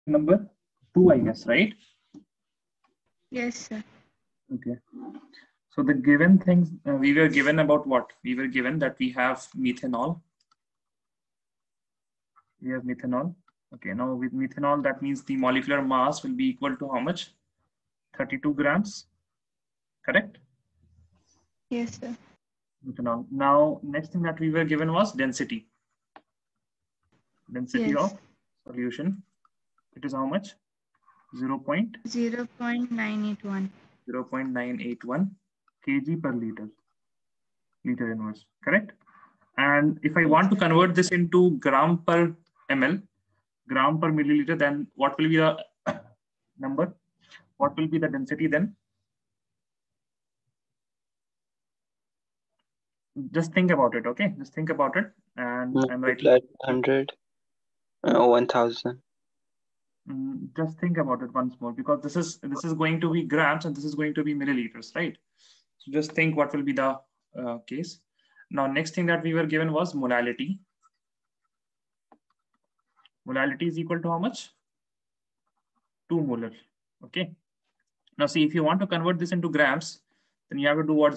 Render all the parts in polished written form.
number 2, I guess, right? Yes, sir. Okay. So the given things we were given about what? We were given that we have methanol. We have methanol. Okay, now with methanol, that means the molecular mass will be equal to how much? 32 grams, correct? Yes, sir. Methanol. Now, next thing that we were given was density. Density Yes. of solution. It is how much? 0.981. 0.981 kg per liter inverse, correct? And if I want to convert this into gram per ml, gram per milliliter, then what will be the number? What will be the density then? Just think about it, okay? Just think about it, and I'm writing. Multiplied 100, 1000. Just think about it once more, because this is going to be grams and this is going to be milliliters, right? So just think what will be the case. Now, next thing that we were given was molality. Molality is equal to how much? 2 molar. Okay. Now, see, if you want to convert this into grams, then you have to do what?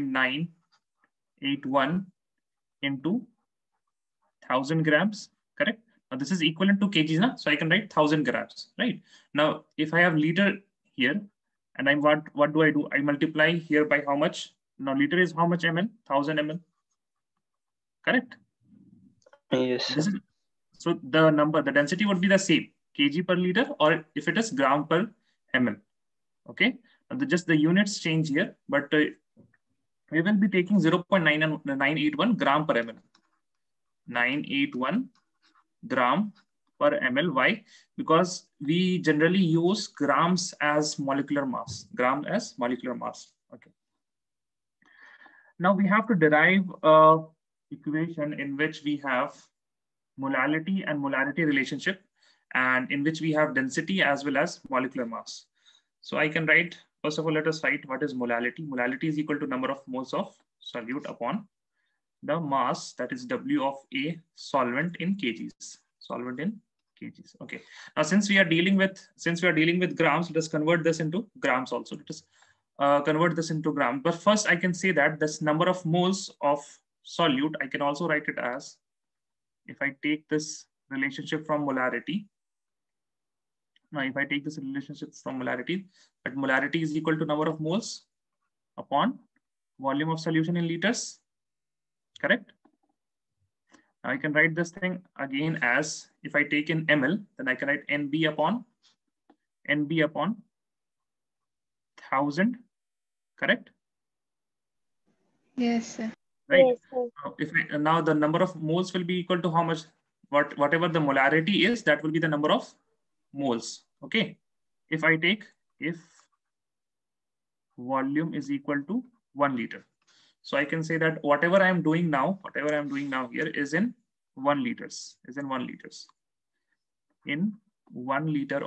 0.981 into 1000 grams, correct? Now, this is equivalent to kgs, na? So I can write 1000 grams, right? Now, if I have liter here, and I want, what do? I multiply here by how much? Now, liter is how much ml? 1000 ml, correct? Yes, sir. So the number, the density would be the same, kg per liter, or if it is gram per ml. Okay, just the units change here, but we will be taking 0.981 gram per ml. 981 gram per ml. Why? Because we generally use grams as molecular mass. Gram as molecular mass. Okay. Now we have to derive a equation in which we have molality and molarity relationship, and in which we have density as well as molecular mass. So I can write, first of all, let us write what is molality. Molality is equal to number of moles of solute upon the mass, that is W of A solvent in kgs. Solvent in kgs. Okay. Now, since we are dealing with grams, let us convert this into grams also. Let us convert this into grams. But first, I can say that this number of moles of solute, I can also write it as, if I take this relationship from molarity. Now, if I take this relationship from molarity, that molarity is equal to number of moles upon volume of solution in liters, correct? Now I can write this thing again as, if I take in ml, then I can write NB upon 1000, correct? Yes, sir. Right. Yes, sir. Now the number of moles will be equal to how much? Whatever the molarity is, that will be the number of moles. Okay. If volume is equal to 1 liter. So I can say that whatever I am doing now here is in 1 liters, in 1 liter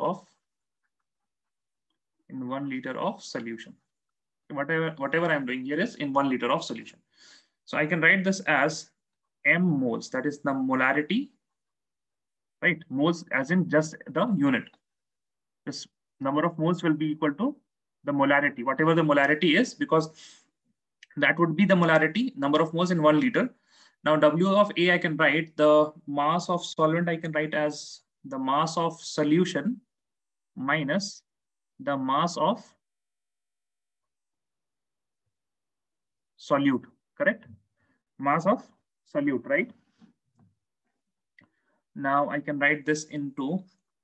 of solution. Whatever I'm doing here is in 1 liter of solution. So I can write this as m moles, that is the molarity, right? Moles as in just the unit. This number of moles will be equal to the molarity, whatever the molarity is, because that would be the molarity, number of moles in 1 liter. Now W of A, I can write the mass of solvent, I can write as the mass of solution minus the mass of solute, correct? Mass of solute, right? Now I can write this into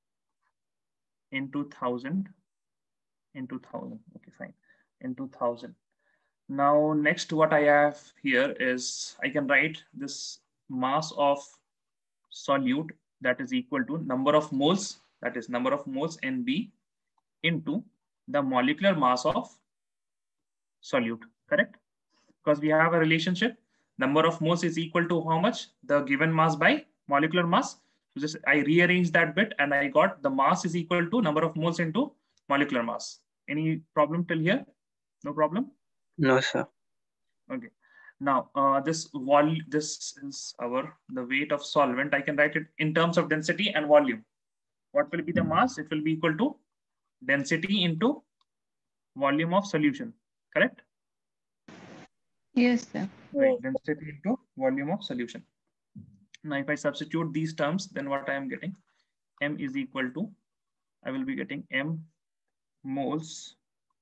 1000, okay, fine, into 1000. Now, next what I have here is, I can write this mass of solute, that is equal to number of moles, that is number of moles NB into the molecular mass of solute, correct? Because we have a relationship, number of moles is equal to how much? The given mass by molecular mass. So just I rearrange that bit and I got the mass is equal to number of moles into molecular mass. Any problem till here? No problem? No, sir. Okay. Now, this is the weight of solvent. I can write it in terms of density and volume. what will be the mass? It will be equal to density into volume of solution, correct? Yes, sir. Right, density into volume of solution. Now, if I substitute these terms, then what I am getting, M is equal to, I will be getting M moles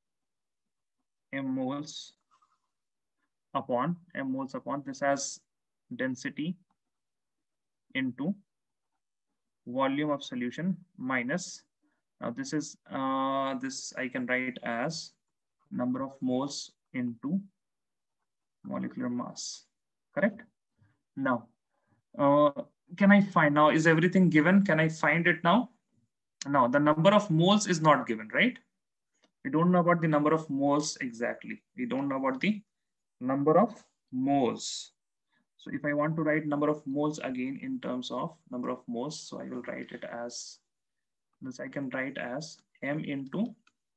upon this as density into volume of solution minus, now this is this I can write as number of moles into molecular mass, correct? Now, can I find, now is everything given? Can I find it now? Now the number of moles is not given, right? We don't know about the number of moles exactly. We don't know about the number of moles. So if I want to write number of moles again in terms of number of moles, so I will write it as this. I can write as M into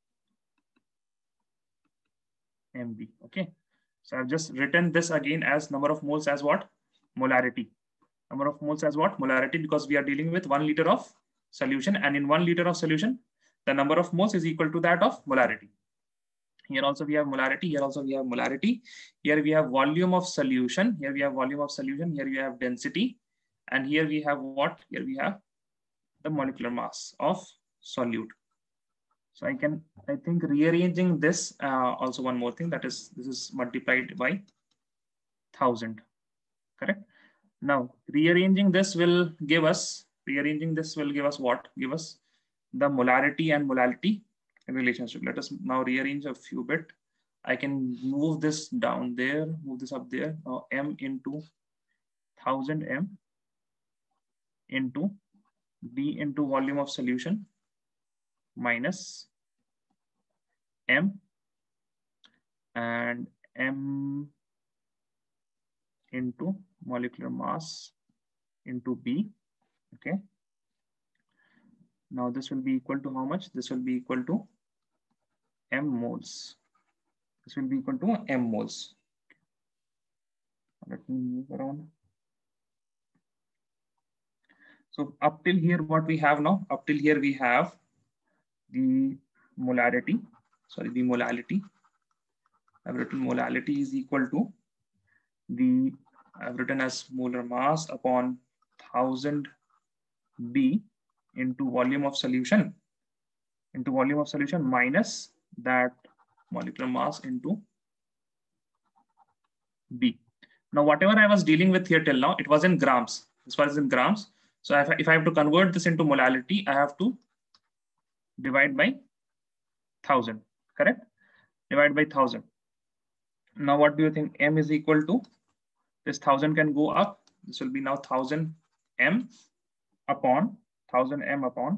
MB. Okay. So I've just written this again as number of moles as what? Molarity. Number of moles as what? Molarity, because we are dealing with 1 liter of solution, and in 1 liter of solution, the number of moles is equal to that of molarity. Here also we have molarity, here also we have molarity. Here we have volume of solution, here we have volume of solution, here we have density, and here we have what? Here we have the molecular mass of solute. So I think rearranging this, also one more thing, that is, this is multiplied by 1000, correct? Now rearranging this will give us what? Give us the molarity and molality relationship. Let us now rearrange a few bit. I can move this down there, move this up there. Now M into 1000 M into D into volume of solution minus M and M into molecular mass into B. Okay. Now this will be equal to how much? This will be equal to M moles. This will be equal to M moles. Let me move around. So up till here, what we have now? Up till here we have the molarity. Sorry, the molality. I've written molality is equal to the, I've written as molar mass upon 1000 B into volume of solution minus that molecular mass into B. Now, whatever I was dealing with here till now, it was in grams. As far as in grams. So if I have to convert this into molality, I have to divide by 1000, correct? Divide by 1000. Now, what do you think M is equal to? This 1000 can go up. This will be now 1000 M upon 1000 M upon,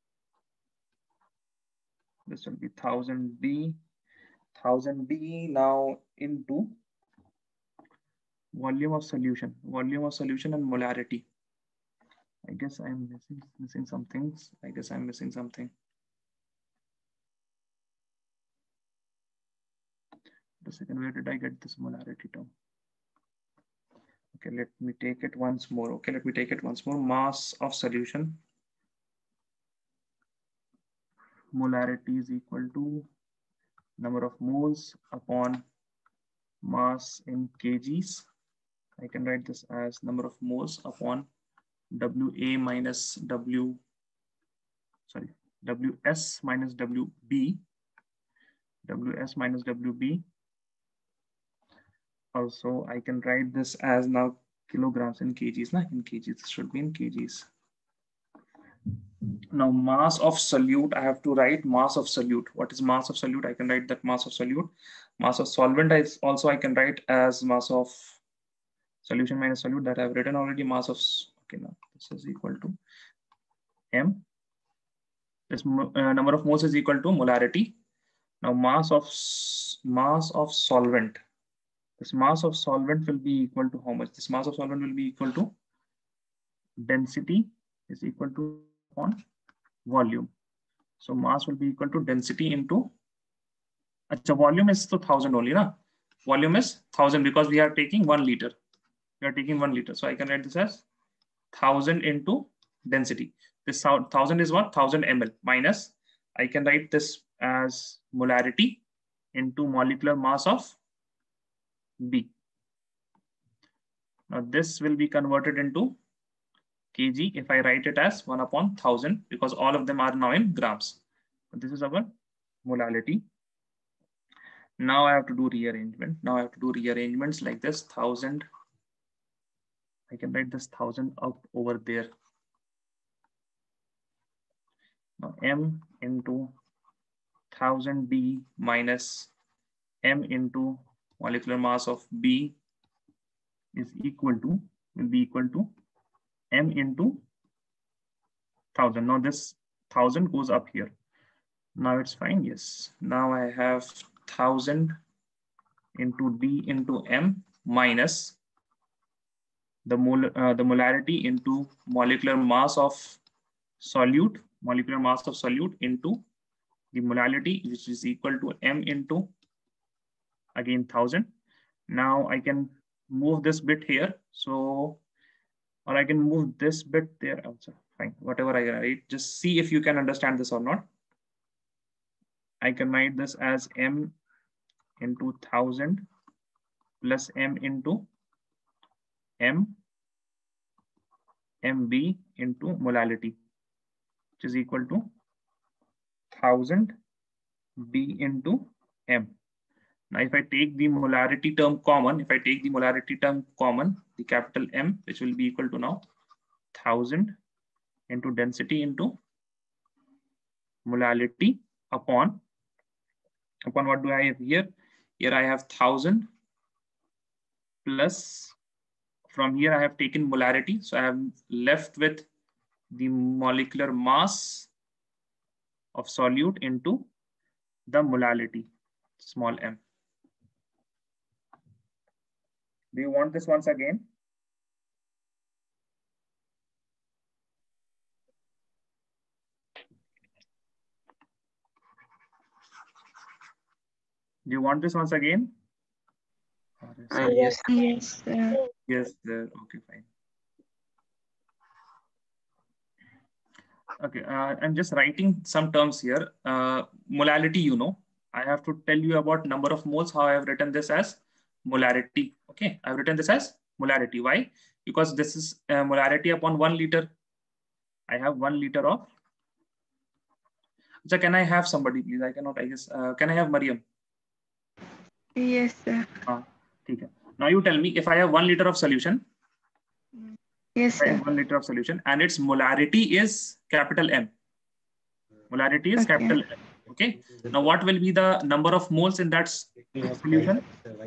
this will be 1000 B now into volume of solution and molarity. I guess I'm missing some things. The second, where did I get this molarity term? Okay, let me take it once more. Mass of solution. Molarity is equal to number of moles upon mass in kgs. I can write this as number of moles upon WS minus WB. Also, I can write this as now kilograms in kgs. In kgs, this should be in kgs. Now, mass of solute, I have to write mass of solute. What is mass of solute? I can write that mass of solute. Mass of solvent I can write as mass of solution minus solute, that I've written already. Mass of, okay, now this is equal to M. This number of moles is equal to molarity. Now mass of solvent. This mass of solvent will be equal to how much? This mass of solvent will be equal to density is equal to on volume. So mass will be equal to density into, volume is 1000 only, na? Volume is 1000 because we are taking 1 liter. So I can write this as 1000 into density. This 1000 is what? 1000 ml minus, I can write this as molarity into molecular mass of B. Now this will be converted into kg if I write it as 1/1000 because all of them are now in grams. This is our molality. Now I have to do rearrangement. Now I have to do rearrangements like this 1000. I can write this 1000 up over there. Now m into 1000 D minus m into molecular mass of B is equal to, will be equal to m into 1000. Now this 1000 goes up here. Now it's fine. Yes. Now I have 1000 into D into m minus the molarity into molecular mass of solute, into the molality, which is equal to m into, again, 1000. Now I can move this bit here. So, or I can move this bit there also. Fine, whatever I write, just see if you can understand this or not. I can write this as m into 1000 plus m into mb into molality, which is equal to 1000 b into m. Now, if I take the molarity term common, the capital M, which will be equal to now 1000 into density into molality upon what do I have here? Here I have 1000 plus, from here I have taken molarity. So I am left with the molecular mass of solute into the molality, small m. Do you want this once again? Do you want this once again? Yes. Yes, sir. Yes, sir. Okay, fine. Okay, I'm just writing some terms here. Molality, you know, I have to tell you about number of moles, how I have written this as molarity. Okay, I've written this as molarity. Why? Because this is molarity upon 1 liter. I have 1 liter of. So can I have somebody, please? I cannot, I guess. Can I have Mariam? Yes, sir. Okay. Now you tell me, if I have 1 liter of solution. Yes, sir. 1 liter of solution and its molarity is capital M. Molarity is capital M. Okay. Now what will be the number of moles in that solution?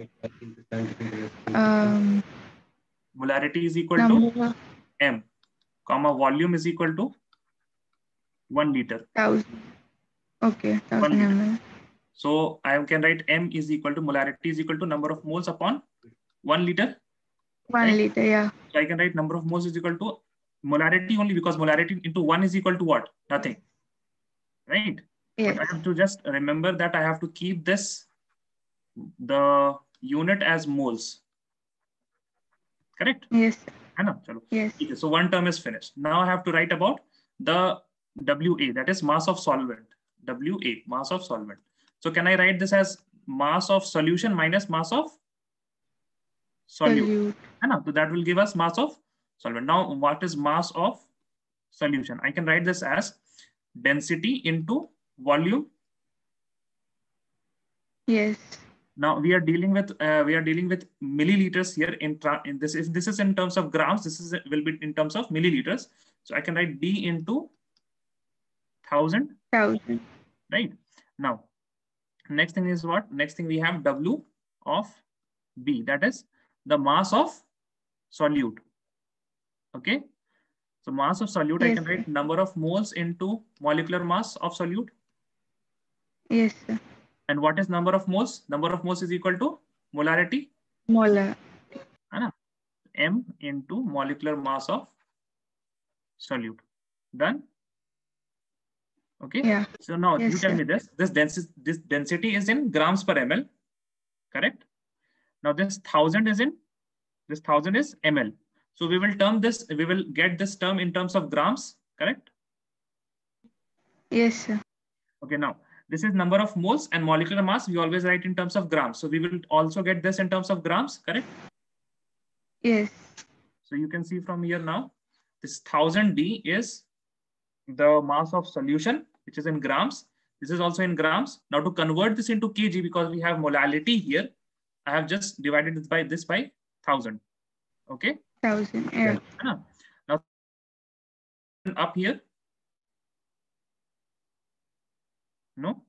Molarity is equal to M, comma volume is equal to 1 liter. 1000. Okay, 1000 ml. So I can write M is equal to, molarity is equal to number of moles upon 1 liter. 1 liter, yeah. So I can write number of moles is equal to molarity only, because molarity into 1 is equal to what? Nothing. Right? Yes. But I have to just remember that I have to keep this, the unit as moles. Correct? Yes. Yes. Okay, so one term is finished. Now I have to write about the WA, that is mass of solvent. WA, mass of solvent. So can I write this as mass of solution minus mass of solute? So that will give us mass of solvent. Now, what is mass of solution? I can write this as density into volume. Yes. Now we are dealing with milliliters here. In this, if this is in terms of grams, this is will be in terms of milliliters. So I can write D into 1000. Right. Now, next thing is what? Next thing we have W of B, that is the mass of solute. Okay. So mass of solute, yes, I can write number of moles into molecular mass of solute. Yes, sir. And what is number of moles? Number of moles is equal to molarity. Molar. M into molecular mass of solute. Done? Okay. Yeah. So now you tell me this density is in grams per ml. Correct? Now this 1000 is ml. So we will get this term in terms of grams. Correct? Yes, sir. Okay, now this is number of moles and molecular mass. We always write in terms of grams. So we will also get this in terms of grams, correct? Yes. So you can see from here now, this 1000 D is the mass of solution, which is in grams. This is also in grams. Now to convert this into kg, because we have molality here, I have just divided this by 1000. Okay. 1000. Yeah. Now up here. No.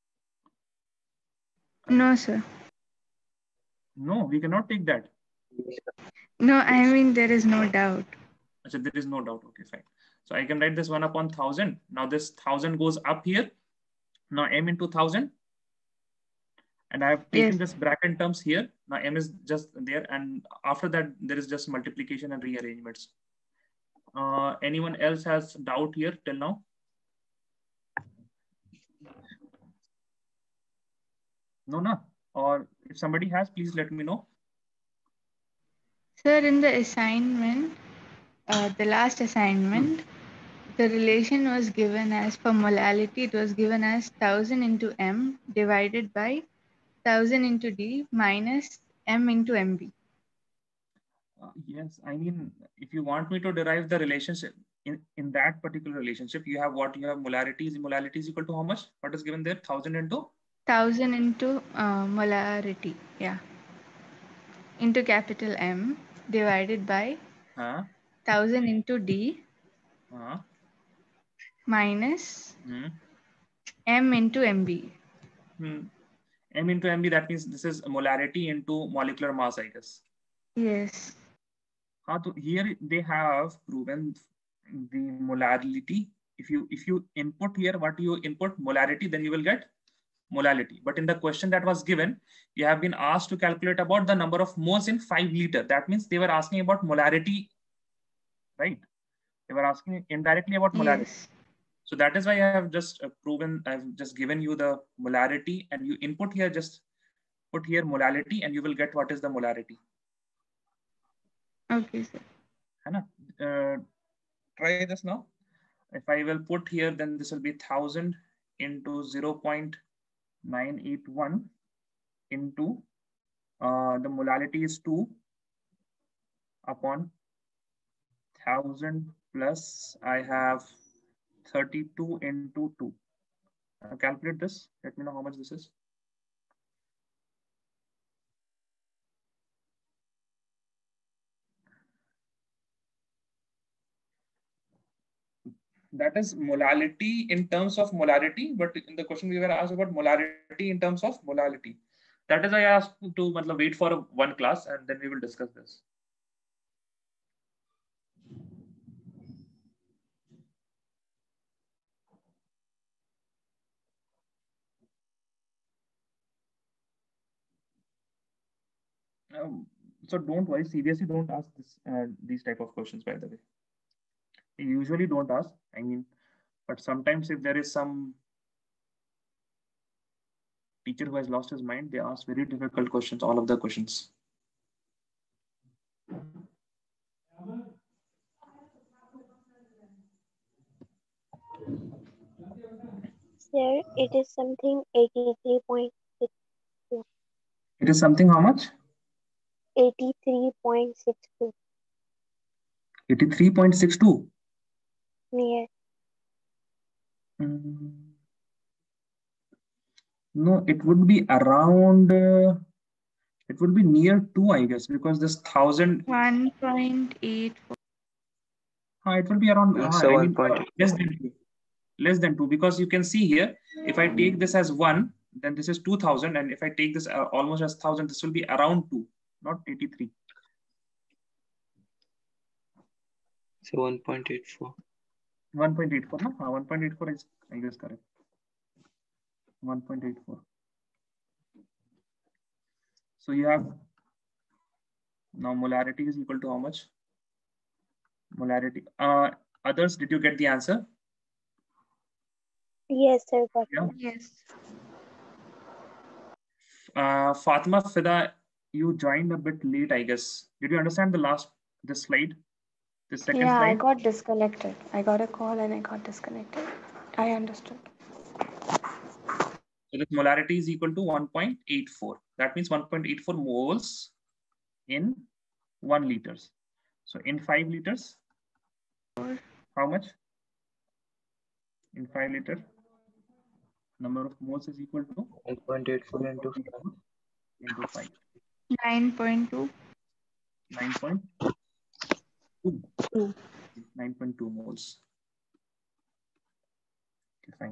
No, sir. No, we cannot take that. No, I mean there is no doubt. Achha, there is no doubt. Okay, fine. So I can write this 1 upon 1000. Now this 1000 goes up here. Now m into 1000. And I have taken this bracket terms here. Now m is just there. And after that, there is just multiplication and rearrangements. Anyone else has doubt here till now? No, no. Or if somebody has, please let me know. Sir, in the assignment, the last assignment, the relation was given as, for molality, it was given as 1000 into m divided by 1000 into d minus m into mb. Yes, I mean, if you want me to derive the relationship in that particular relationship, you have what? You have molarity. Molality is equal to how much? What is given there? 1000 into? 1000 into molarity, yeah. Into capital M divided by 1000 into D minus M into MB. M into MB, that means this is molarity into molecular mass, I guess. Yes. So here they have proven the molarity. If you input here what you input molarity, then you will get molality. But in the question that was given, you have been asked to calculate about the number of moles in 5 liter. That means they were asking about molarity, right? They were asking indirectly about molarity. Yes. So that is why I have just proven, I've just given you the molarity, and you input here, just put here molality, and you will get what is the molarity. Okay, sir. Try this now. If I will put here, then this will be 1000 into 0.981 into the molality is 2 upon 1000 plus I have 32 into 2. Calculate this. Let me know how much this is. That is molality in terms of molarity, but in the question we were asked about molarity in terms of molality. That is why I asked to wait for one class and then we will discuss this. So don't worry, seriously don't ask this, these type of questions, by the way. They usually don't ask, I mean, but sometimes if there is some teacher who has lost his mind, they ask very difficult questions, all of the questions. Sir, it is something 83.62. It is something how much? 83.62. 83.62? Yes. No, it would be around, it would be near 2, I guess, because this 1000. 1.84. It will be around less than 2. Less than 2, because you can see here, if I take this as 1, then this is 2000. And if I take this almost as 1000, this will be around 2, not 83. So 1.84. 1.84, no? 1.84 is, I guess, correct. 1.84. So you have, now molarity is equal to how much? Molarity. Others, did you get the answer? Yes, sir. Yeah. Yes. Fatima Fida, you joined a bit late, I guess. Did you understand this slide? The second slide? I got disconnected. I got a call and I got disconnected. I understood. So this molarity is equal to 1.84. That means 1.84 moles in 1 liters. So in 5 liters, how much? In 5 liter, number of moles is equal to 1.84 into 5. into 5. 9.2. 9.2. 9.2 moles. Okay, fine.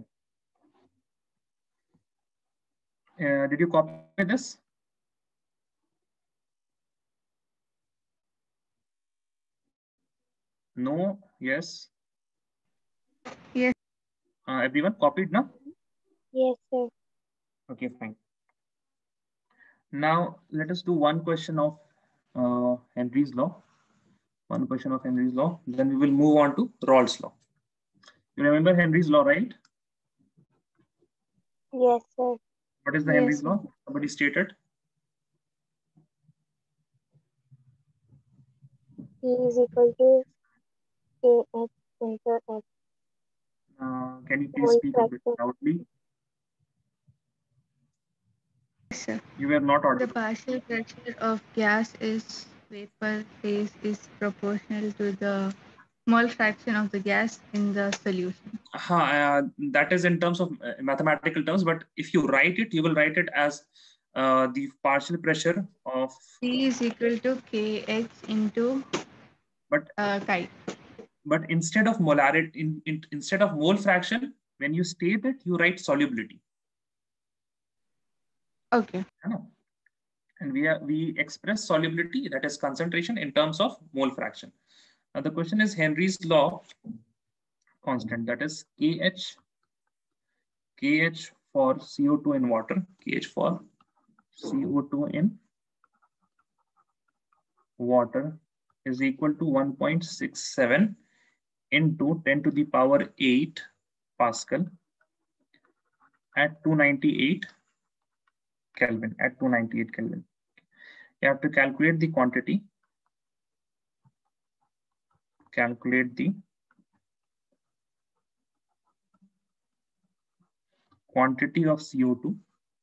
Did you copy this? No, yes. Yes. Everyone copied now? Yes, sir. Okay, fine. Now let us do one question of Henry's law. One question of Henry's law. Then we will move on to Rawls' law. You remember Henry's law, right? Yes, sir. What is the Yes, Henry's sir. law? Somebody stated. E is equal to kh into x. Can you please Mole speak a bit fraction. loudly? Yes, sir. You were not The audible. partial pressure of gas is vapor phase is proportional to the mole fraction of the gas in the solution. That is in terms of mathematical terms, but if you write it, you will write it as the partial pressure of. C is equal to kx into But chi. But instead of molarity, instead of mole fraction, when you state it, you write solubility. Okay. And we express solubility, that is concentration, in terms of mole fraction. Now the question is Henry's law constant, that is kh for CO2 in water, kh for CO2 in water is equal to 1.67 into 10 to the power 8 Pascal at 298 Kelvin. At 298 Kelvin. You have to calculate the quantity. Calculate the quantity of CO2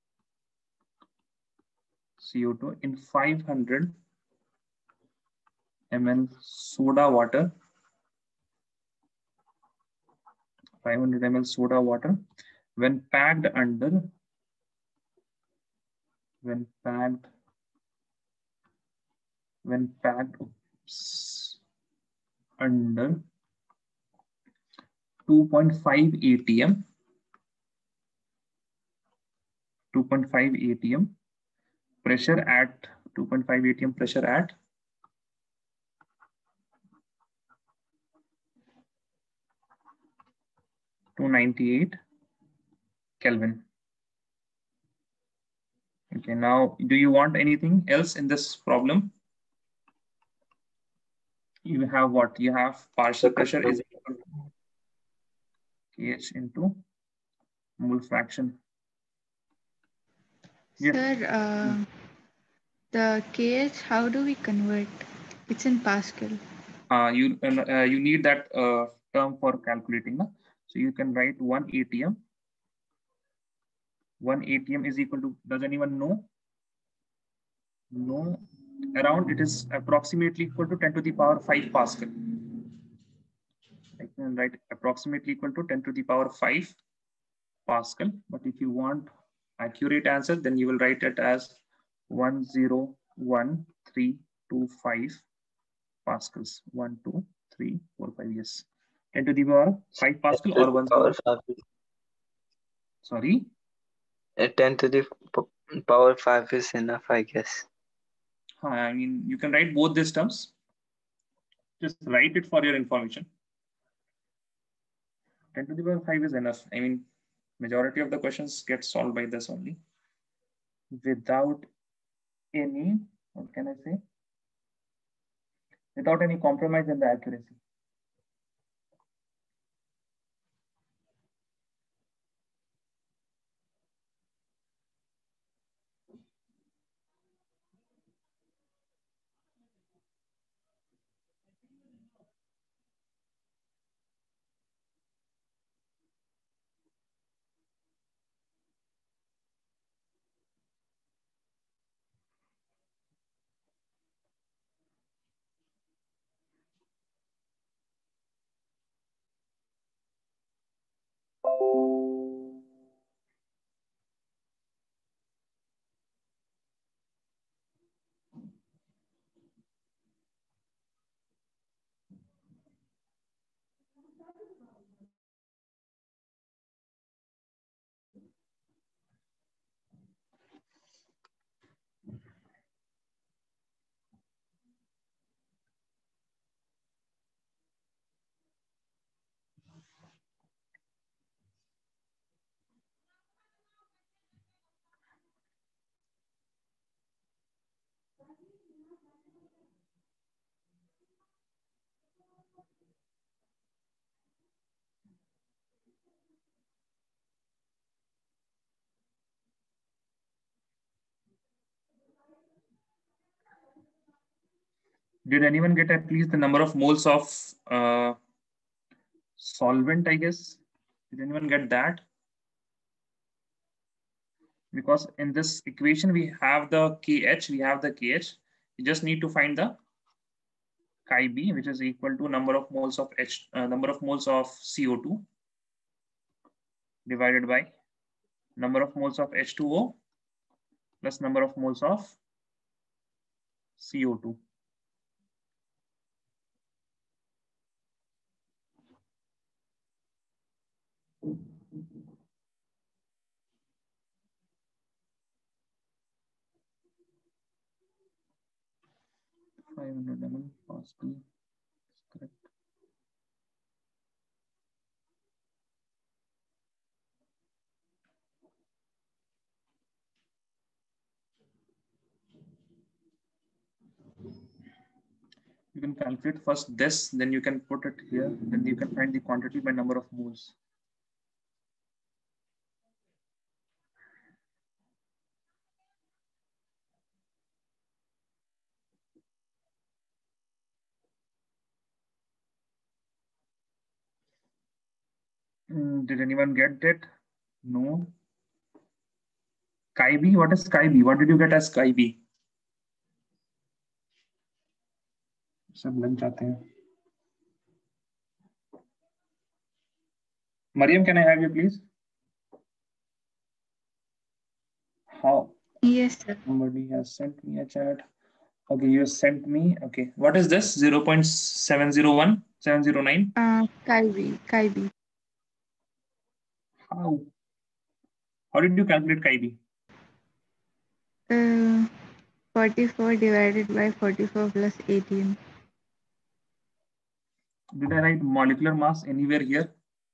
in 500 ml soda water. 500 ml soda water when packed under under 2.5 atm 2.5 atm pressure at 2.5 atm pressure at 298 Kelvin. Okay, now do you want anything else in this problem? You have what? You have partial pressure is equal to kh into mole fraction. Yes. Sir, the kh, how do we convert? It's in Pascal. You need that term for calculating. No? So you can write 1 atm. 1 atm is equal to, does anyone know? No, around it is approximately equal to 10 to the power 5 Pascal. I can write approximately equal to 10 to the power 5 Pascal. But if you want accurate answer, then you will write it as 101.325 Pascals. 1, 2, 3, 4, 5. Yes. 10 to the power 5 Pascal or 1. Sorry. 10 to the power 5 is enough, I guess. I mean, you can write both these terms. Just write it for your information. 10 to the power 5 is enough. I mean, majority of the questions get solved by this only. Without any, what can I say? Without any compromise in the accuracy. Did anyone get at least the number of moles of solvent, I guess? Did anyone get that? Because in this equation, we have the KH, You just need to find the chi B, which is equal to number of moles of CO2 divided by number of moles of H2O plus number of moles of CO2. Correct. You can calculate first this, then you can put it here, then you can find the quantity by number of moles. Did anyone get it? No. Chi B, what is chi B? What did you get as chi B? सब लग जाते हैं. Mariam, can I have you please? How? Yes, sir. Somebody has sent me a chat. Okay, you sent me. Okay, what is this? 0.701, 709? Chi B. How? How did you calculate chi B? 44 divided by 44 plus 18. Did I write molecular mass anywhere here?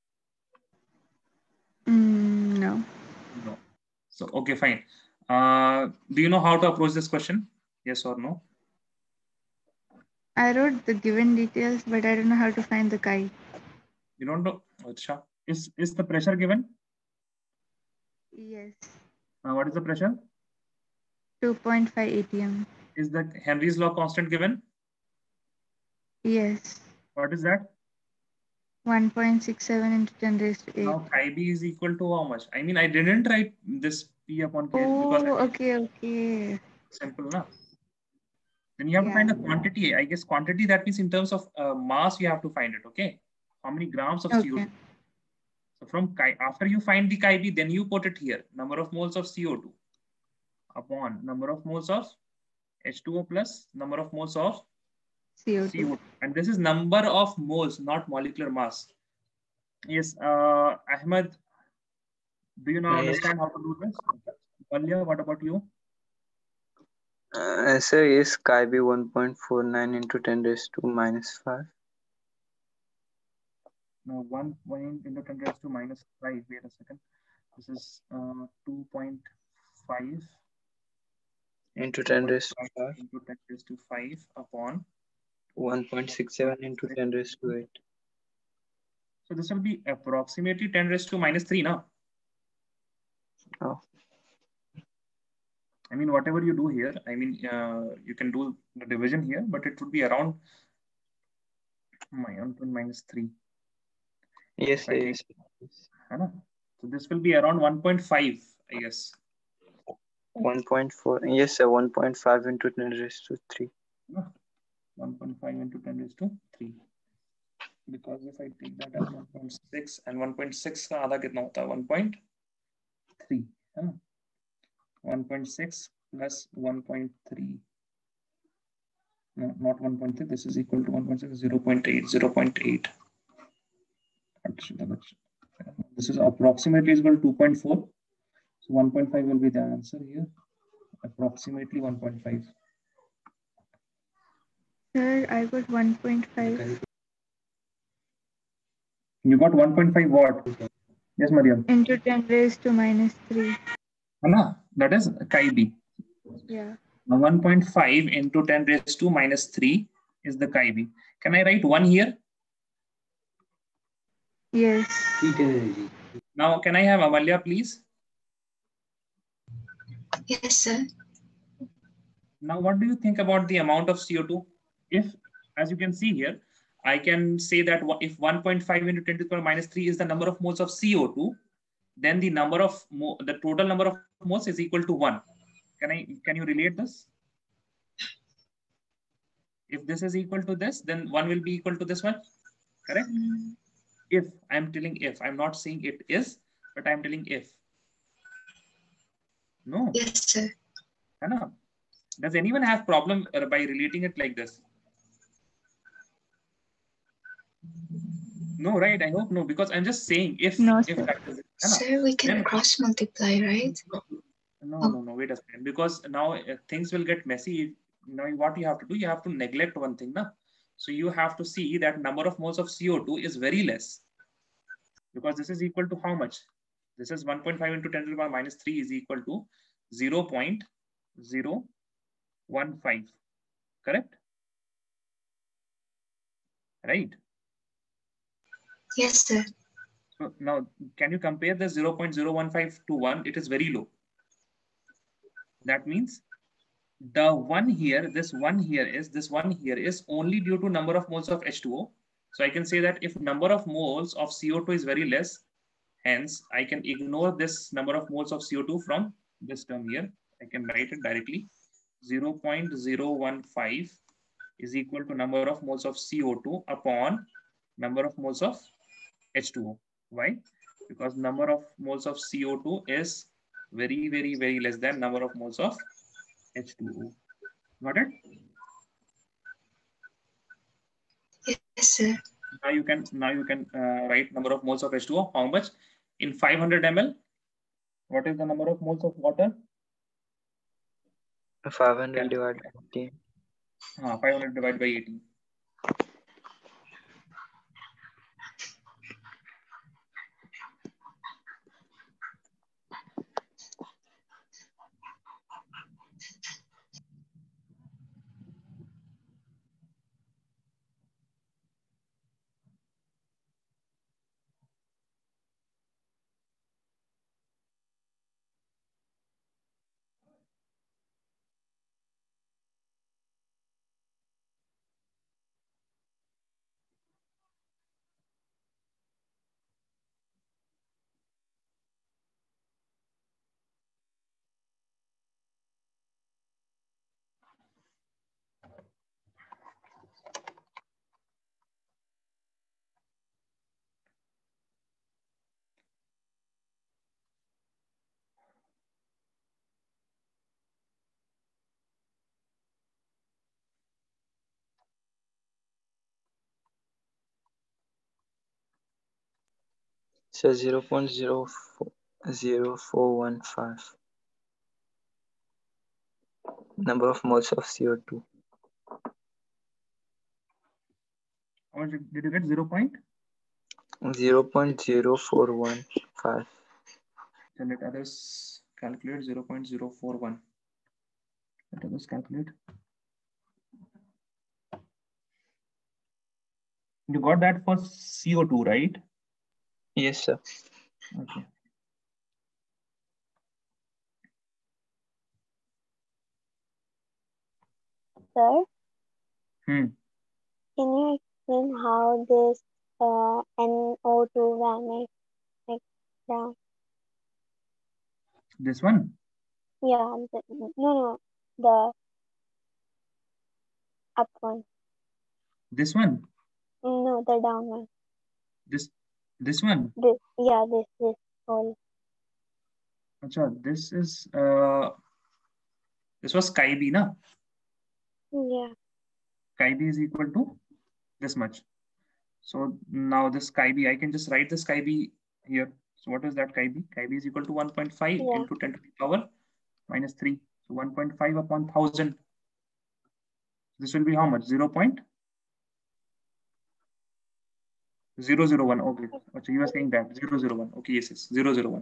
No. No. So, okay, fine. Do you know how to approach this question? Yes or no? I wrote the given details, but I don't know how to find the chi. You don't know? Achha. Is the pressure given? Yes. What is the pressure? 2.5 atm. Is the Henry's law constant given? Yes. What is that? 1.67 into 10 raised to 8. Now chi B is equal to how much? I mean, I didn't write this P upon K because Okay. simple, na? Then you have to find the quantity. I guess quantity, that means in terms of mass, you have to find it, okay? How many grams of CO2? So from chi, after you find the chi B, then you put it here. Number of moles of CO2 upon number of moles of H2O plus number of moles of CO2. And this is number of moles, not molecular mass. Yes, Ahmed, do you now understand how to do this? Valia, what about you? Answer is chi B 1.49 into 10 raised to minus 5. Now 1 point into 10 raised to minus 5. Wait a second. This is 2.5 into 10 raised to 5 into 10 raised to 5 upon 1.67 into 10 raised to 8. So this will be approximately 10 raised to minus 3 now. Oh. I mean, whatever you do here, I mean, you can do the division here, but it would be around minus 3. Yes, yes. So this will be around 1.5, I guess. 1.4. Yes, sir. 1.5 into 10 raised to 3. 1.5 into 10 raised to 3. because if I take that as 1.6 and 1.6 का आधा कितना होता है 1.3 है ना 1.6 plus 1.3 no not 1.3 this is equal to 1.6 0.8 this is approximately is equal to 2.4 so 1.5 will be the answer here approximately 1.5 Sir, I got 1.5 you got 1.5 what yes Mariam into 10 raised to minus 3 Anna, that is chi b yeah 1.5 into 10 raised to minus 3 is the chi b can I write 1 here yes now can I have Amalya please Yes, sir. now what do you think about the amount of CO2 if as you can see here I can say that if 1.5 into 10 to the power minus 3 is the number of moles of CO2 then the number of the total number of moles is equal to 1 can you relate this if this is equal to this then 1 will be equal to this one correct if I'm telling if I'm not saying it is but I'm telling if no Yes, sir. Anna, does anyone have problem by relating it like this no right I hope no because I'm just saying if No, if sir. that is Sir, we can then cross multiply, right? no wait a second because now things will get messy now what you have to do you have to neglect one thing na? So you have to see that number of moles of CO2 is very less because this is equal to how much this is 1.5 into 10 to the power minus 3 is equal to 0.015 correct right Yes, sir. so now can you compare the 0.015 to 1 it is very low that means the one here, this one here is only due to number of moles of H2O. So I can say that if number of moles of CO2 is very less, hence I can ignore this number of moles of CO2 from this term here. I can write it directly. 0.015 is equal to number of moles of CO2 upon number of moles of H2O. Why? Because number of moles of CO2 is very less than number of moles of H2O. Got it? Yes, sir. Now you can write number of moles of H2O. How much? In 500 ml. What is the number of moles of water? 500 divided by 18. 500 divided by 18. So 0.0415 number of moles of CO2. How much did you get? 0. 0.0415. So let others calculate 0.041. Let others calculate. You got that for CO2, right? Yes, sir. Okay. Sir, Hmm. can you explain how this NO2 vanished down? This one. Yeah, no, the up one. This one. No, the down one. This one. This whole. Acha, this was chi b, na? Yeah. Chi b is equal to this much. So now this chi b, I can just write this chi b here. So what is that chi b? Chi b is equal to 1.5 Yeah. into 10 to the power minus 3. So 1.5 upon 1000. This will be how much? 0.001. Okay. So you are saying that 001. Okay, yes, 001.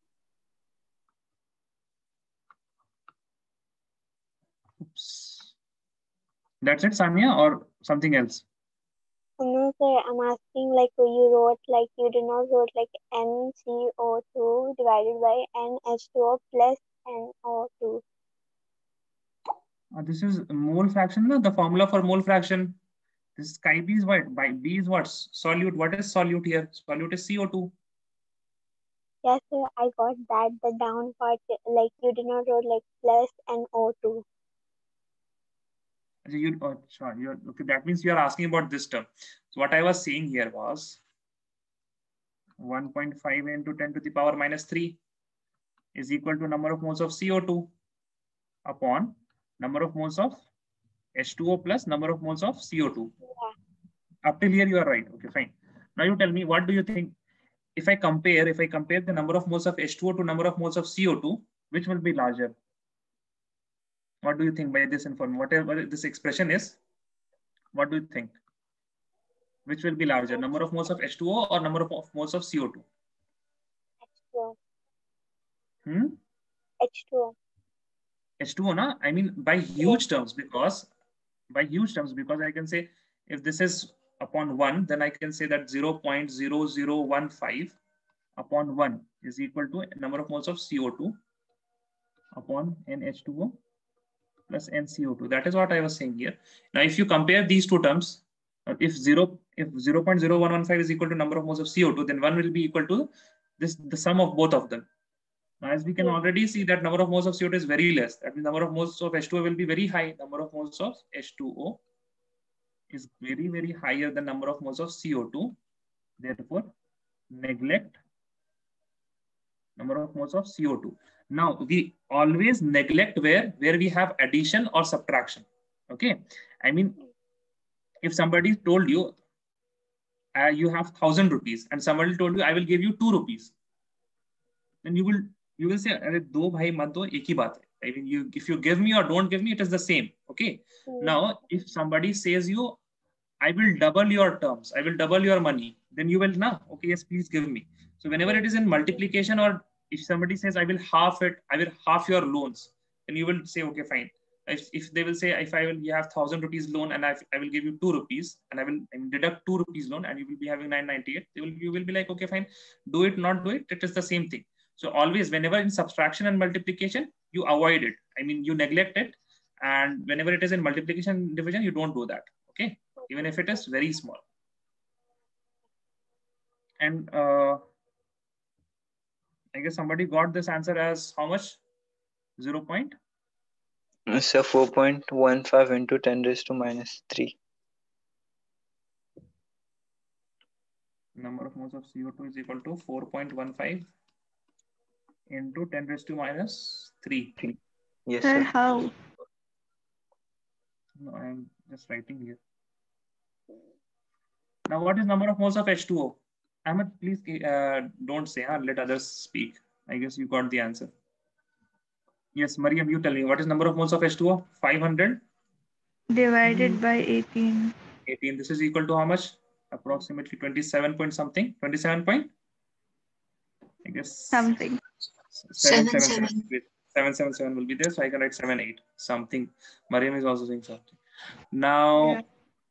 Oops. That's it, Samia, or something else? No, sir, I'm asking like you wrote like you did not wrote like NCO2 divided by NH2O plus NO2. This is mole fraction, no? The formula for mole fraction. This chi b is what? By b is what? Solute. What is solute here? Solute is CO2. Yes, sir, I got that. The down part, like you did not wrote like plus NO2. Okay, that means you are asking about this term. So what I was saying here was 1.5 into 10 to the power minus 3 is equal to number of moles of CO2 upon number of moles of H2O plus number of moles of CO2. Yeah. Up till here you are right. Okay, fine. Now you tell me, what do you think? If I compare the number of moles of H2O to number of moles of CO2, which will be larger? What do you think by this information? Whatever this expression is, what do you think? Which will be larger, number of moles of H2O or number of moles of CO2? H2O. Hmm? H2O. H2O, na? I mean by huge terms, because I can say if this is upon 1, then I can say that 0.0015 upon 1 is equal to number of moles of CO2 upon NH2O plus NCO2. That is what I was saying here. Now, if you compare these two terms, if 0.0115 is equal to number of moles of CO2, then 1 will be equal to the sum of both of them. Now, as we can already see that number of moles of CO2 is very less. That means number of moles of H2O will be very high. Number of moles of H2O is very, very higher than number of moles of CO2. Therefore, neglect number of moles of CO2. Now, we always neglect where we have addition or subtraction. Okay. I mean, if somebody told you you have 1,000 rupees and somebody told you I will give you 2 rupees, then you will say, "Do bhai mat do, ek hi baat hai." I mean, if you give me or don't give me, it is the same. Okay. Now, if somebody says you, I will double your terms, I will double your money, then you will, na, okay, yes, please give me. So whenever it is in multiplication, or if somebody says I will half it, I will half your loans, then you will say, okay, fine. If they will say, you have 1,000 rupees loan and I will give you 2 rupees and I will deduct 2 rupees loan and you will be having 998, you will be like, okay, fine, do it, not do it, it is the same thing. So always, whenever in subtraction and multiplication, you avoid it. I mean, you neglect it. And whenever it is in multiplication and division, you don't do that. Okay. Even if it is very small. And I guess somebody got this answer as how much? 0 point? So 4.15 into 10 raised to minus 3. Number of moles of CO2 is equal to 4.15 into 10 raised to minus 3. Yes, Sir, sir. how? No, I am just writing here. Now, what is number of moles of H2O? Ahmed, please don't say, let others speak. I guess you got the answer. Yes, Mariam, you tell me, what is number of moles of H2O? 500? Divided by 18. 18. This is equal to how much? Approximately 27 point something. 27 point? I guess. Something. 777 will be there. So I can write 78. Something. Mariam is also saying something. Now, Yeah.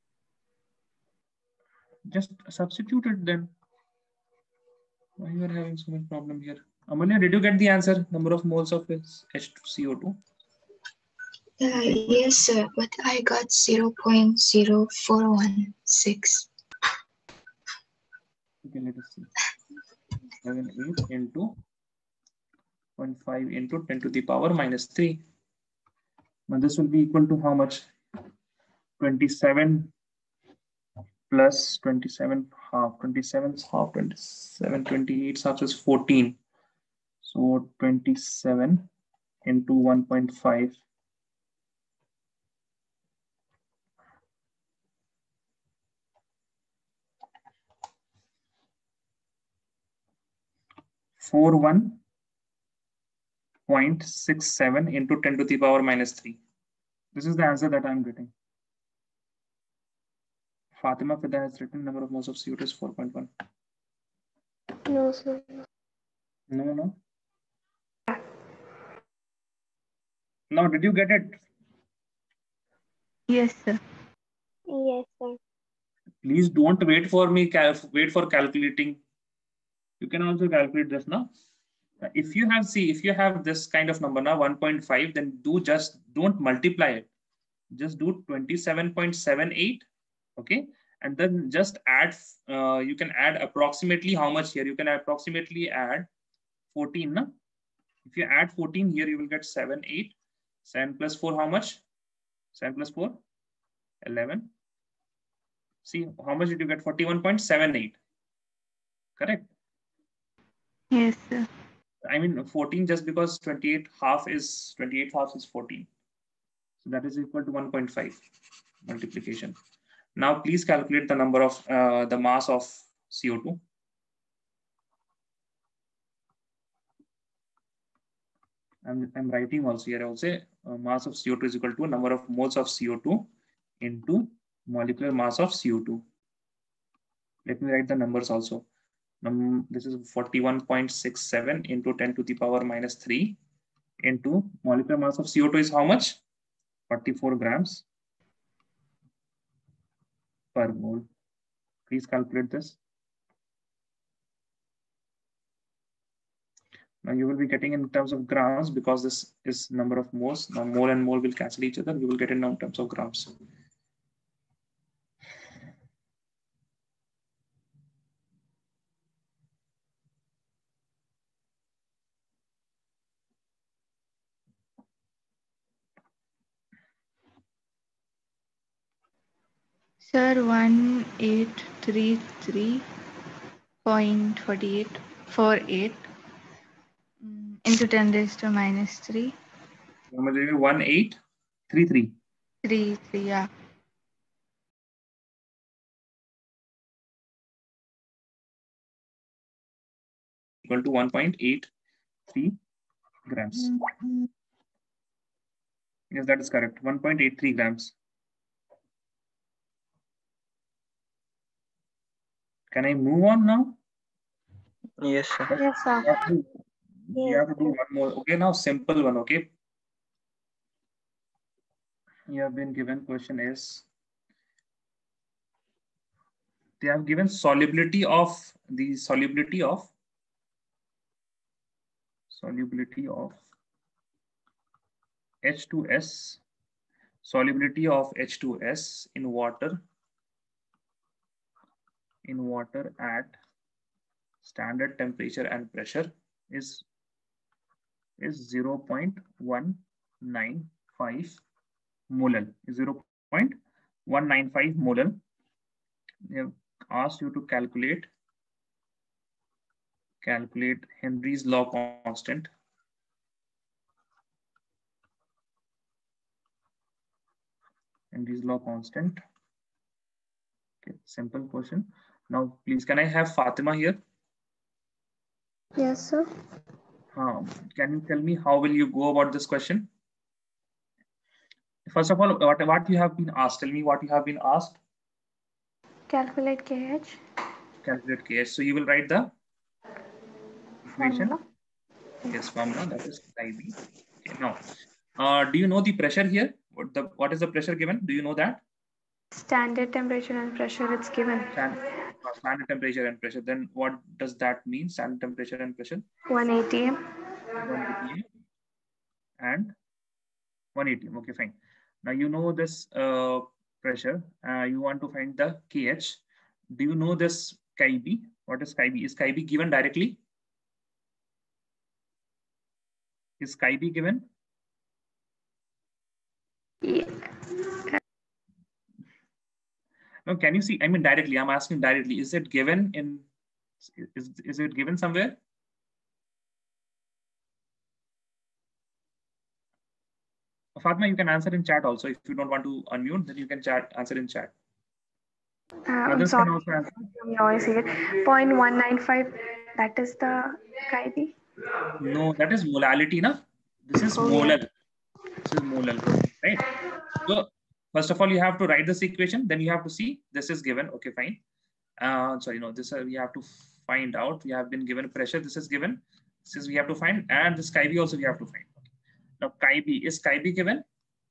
just substitute it then. Why you are having so much problem here? Amalya, did you get the answer? Number of moles of H2CO2? Yes, sir, but I got 0.0416. Okay, let us see. 78 into 0.5 into 10 to the power minus 3. Now this will be equal to how much? 27 plus 27 half. 27 half, 27, 28 half is 14. So 27 into 1.5. .67 into 10 to the power minus 3. This is the answer that I'm getting. Fatima Fida has written number of moles of CO2 is 4.1. No, sir. No. Now, did you get it? Yes, sir. Yes, sir. Please don't wait for me. Wait for calculating. You can also calculate this now. If you have this kind of number now 1.5, then don't multiply it. Just do 27.78. Okay, and then just add. You can add approximately how much here? You can approximately add 14. No? If you add 14 here, you will get 7, 8. 7 plus 4, how much? 7 plus 4, 11. See, how much did you get? 41.78. Correct? Yes, sir. I mean 14 just because 28 half is 14. So that is equal to 1.5 multiplication. Now please calculate the number of the mass of CO2. I'm writing also here. I will say mass of CO2 is equal to number of moles of CO2 into molecular mass of CO2. Let me write the numbers also. This is 41.67 into 10 to the power minus 3 into molecular mass of CO2 is how much? 44 grams per mole. Please calculate this. Now you will be getting in terms of grams because this is number of moles. Now mole and mole will cancel each other. You will get in terms of grams. Sir, 1833.48 into 10 raised to minus 3. 1833. 3, yeah. Equal to 1.83 grams. Yes, that is correct. 1.83 grams. Can I move on now? Yes, sir. Yes, sir. You have to do one more. Okay, now simple one. Okay. You have been given question is they have given solubility of H2S, solubility of H2S in water at standard temperature and pressure is 0.195 molal. 0.195 molal. They have asked you to calculate Henry's law constant. Henry's law constant. Okay, simple question. Now, please, can I have Fatima here? Yes, sir. Can you tell me how will you go about this question? First of all, what you have been asked? Tell me what you have been asked. Calculate KH. Calculate KH. So you will write the equation. Formula. Yes, formula, that is IB. Okay, now, do you know the pressure here? What is the pressure given? Do you know that? Standard temperature and pressure it's given. Standard temperature and pressure. Then what does that mean? Standard temperature and pressure? 180 m. 180 and 180. Okay, fine. Now you know this pressure. You want to find the KH. Do you know this Chi-B? What is Chi-B? Is Chi-B given directly? Is Chi-B given? Yeah. No, can you see? I mean, directly. I'm asking directly. Is it given in? Is it given somewhere? Fatma, you can answer in chat also. If you don't want to unmute, then you can answer in chat. I'm Others can sorry, also answer. noise here. 0.195, that is the KIB? No, that is molality, na? This is Oh, yeah. molal. This is molal, right? So first of all, you have to write this equation. Then you have to see this is given. Okay, fine. Sorry, no, this we have to find out. We have been given pressure. This is given. This is we have to find, and this chi b also we have to find. Now chi b, is chi b given?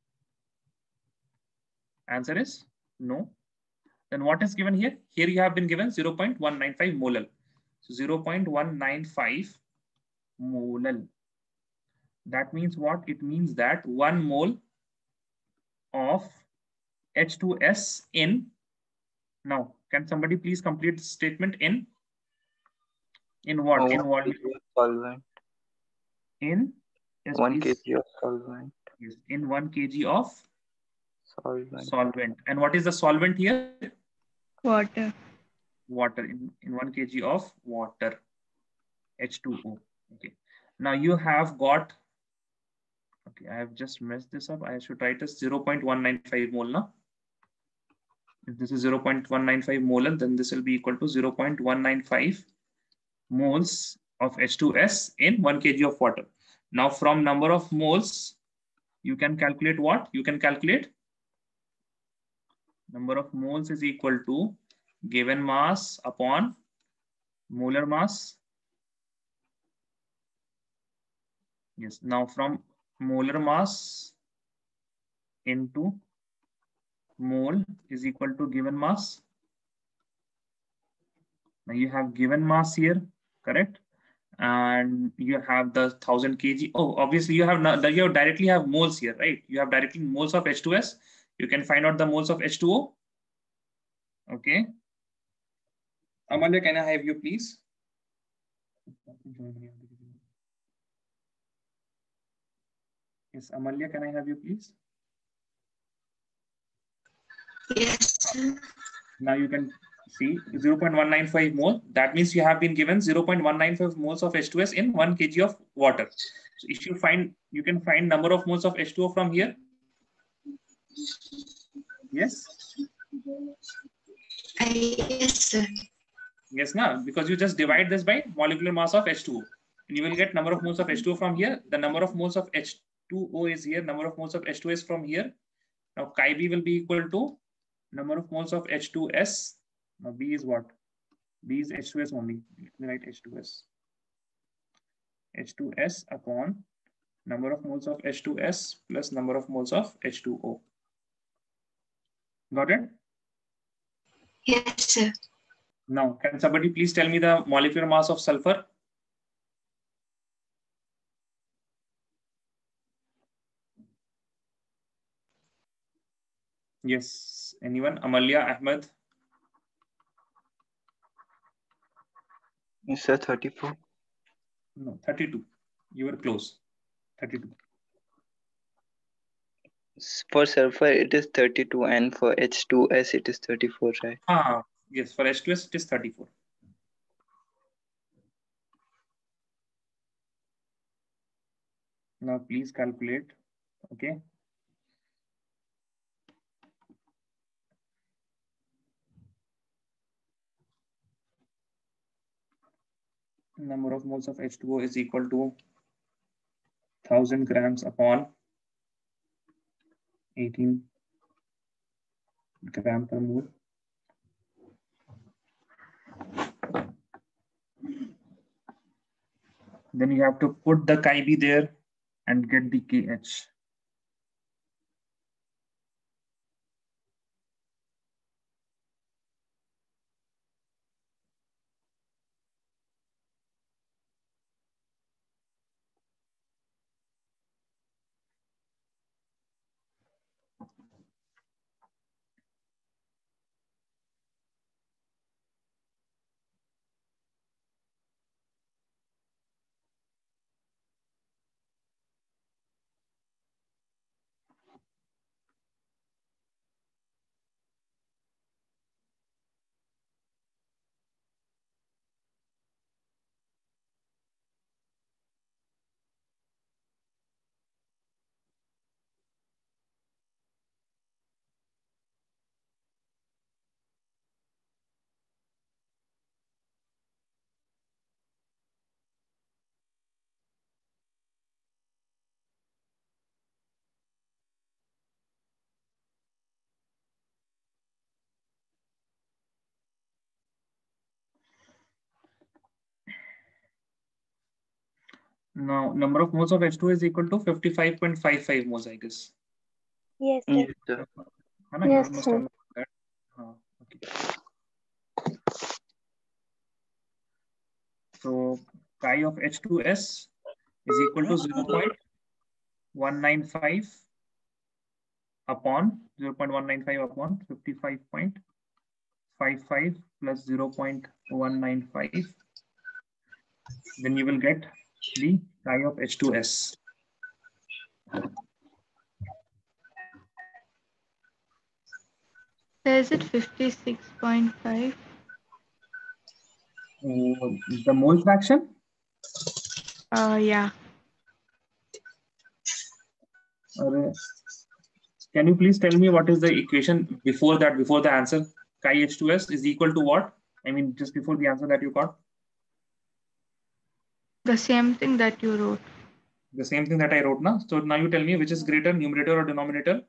Answer is no. Then what is given here? Here you have been given 0.195 molal. So 0.195 molal. That means what? It means that 1 mole of H2S in. Now, can somebody please complete the statement in what? Oh, In what? Solvent. In? Yes, 1 please. kg of solvent. Yes, in 1 kg of Solvent. And what is the solvent here? Water. Water. In 1 kg of water. H2O. Okay. Now you have got. Okay, I have just messed this up. I should write as 0.195 mole now. If this is 0.195 molar, then this will be equal to 0.195 moles of H2S in 1 kg of water. Now from number of moles, you can calculate what? You can calculate number of moles is equal to given mass upon molar mass. Yes, now from molar mass into mole is equal to given mass. Now you have given mass here, correct? And you have the 1000 kg. Oh, obviously you have you directly have moles here, right? You have directly moles of H2S. You can find out the moles of H2O. Okay. Amalya, can I have you, please? Yes, Amalya, can I have you, please? Yes, sir. Now you can see 0.195 mole. That means you have been given 0.195 moles of H2S in 1 kg of water. So if you find, you can find number of moles of H2O from here. Yes. Yes, sir. Yes, now because you just divide this by molecular mass of H2O, and you will get number of moles of H2O from here. The number of moles of H2O is here. Number of moles of H2O is from here. Now chi b will be equal to number of moles of H2S. Now B is what? B is H2S only. Let me write H2S. H2S upon number of moles of H2S plus number of moles of H2O. Got it? Yes, sir. Now, can somebody please tell me the molecular mass of sulfur? Yes, anyone? Amalya, Ahmed? Yes, sir, 34. No, 32. You were close. 32. For sulfur, it is 32, and for H2S, it is 34, right? Yes, for H2S, it is 34. Now, please calculate. Okay. Number of moles of H2O is equal to 1000 grams upon 18 gram per mole. Then you have to put the chi b there and get the KH. Now, number of moles of H2 is equal to 55.55 moles, I guess. Yes, sir. Yes, sir. You Yes, must sir. have that. Okay. So chi of H2S is equal to 0.195 upon 0.195 upon 55.55 plus 0.195. Then you will get the chi of H2S. So is it 56.5? The mole fraction? Yeah. Can you please tell me what is the equation before that, before the answer? Chi H2S is equal to what? I mean, just before the answer that you got? The same thing that you wrote. The same thing that I wrote now. So now you tell me which is greater, numerator or denominator?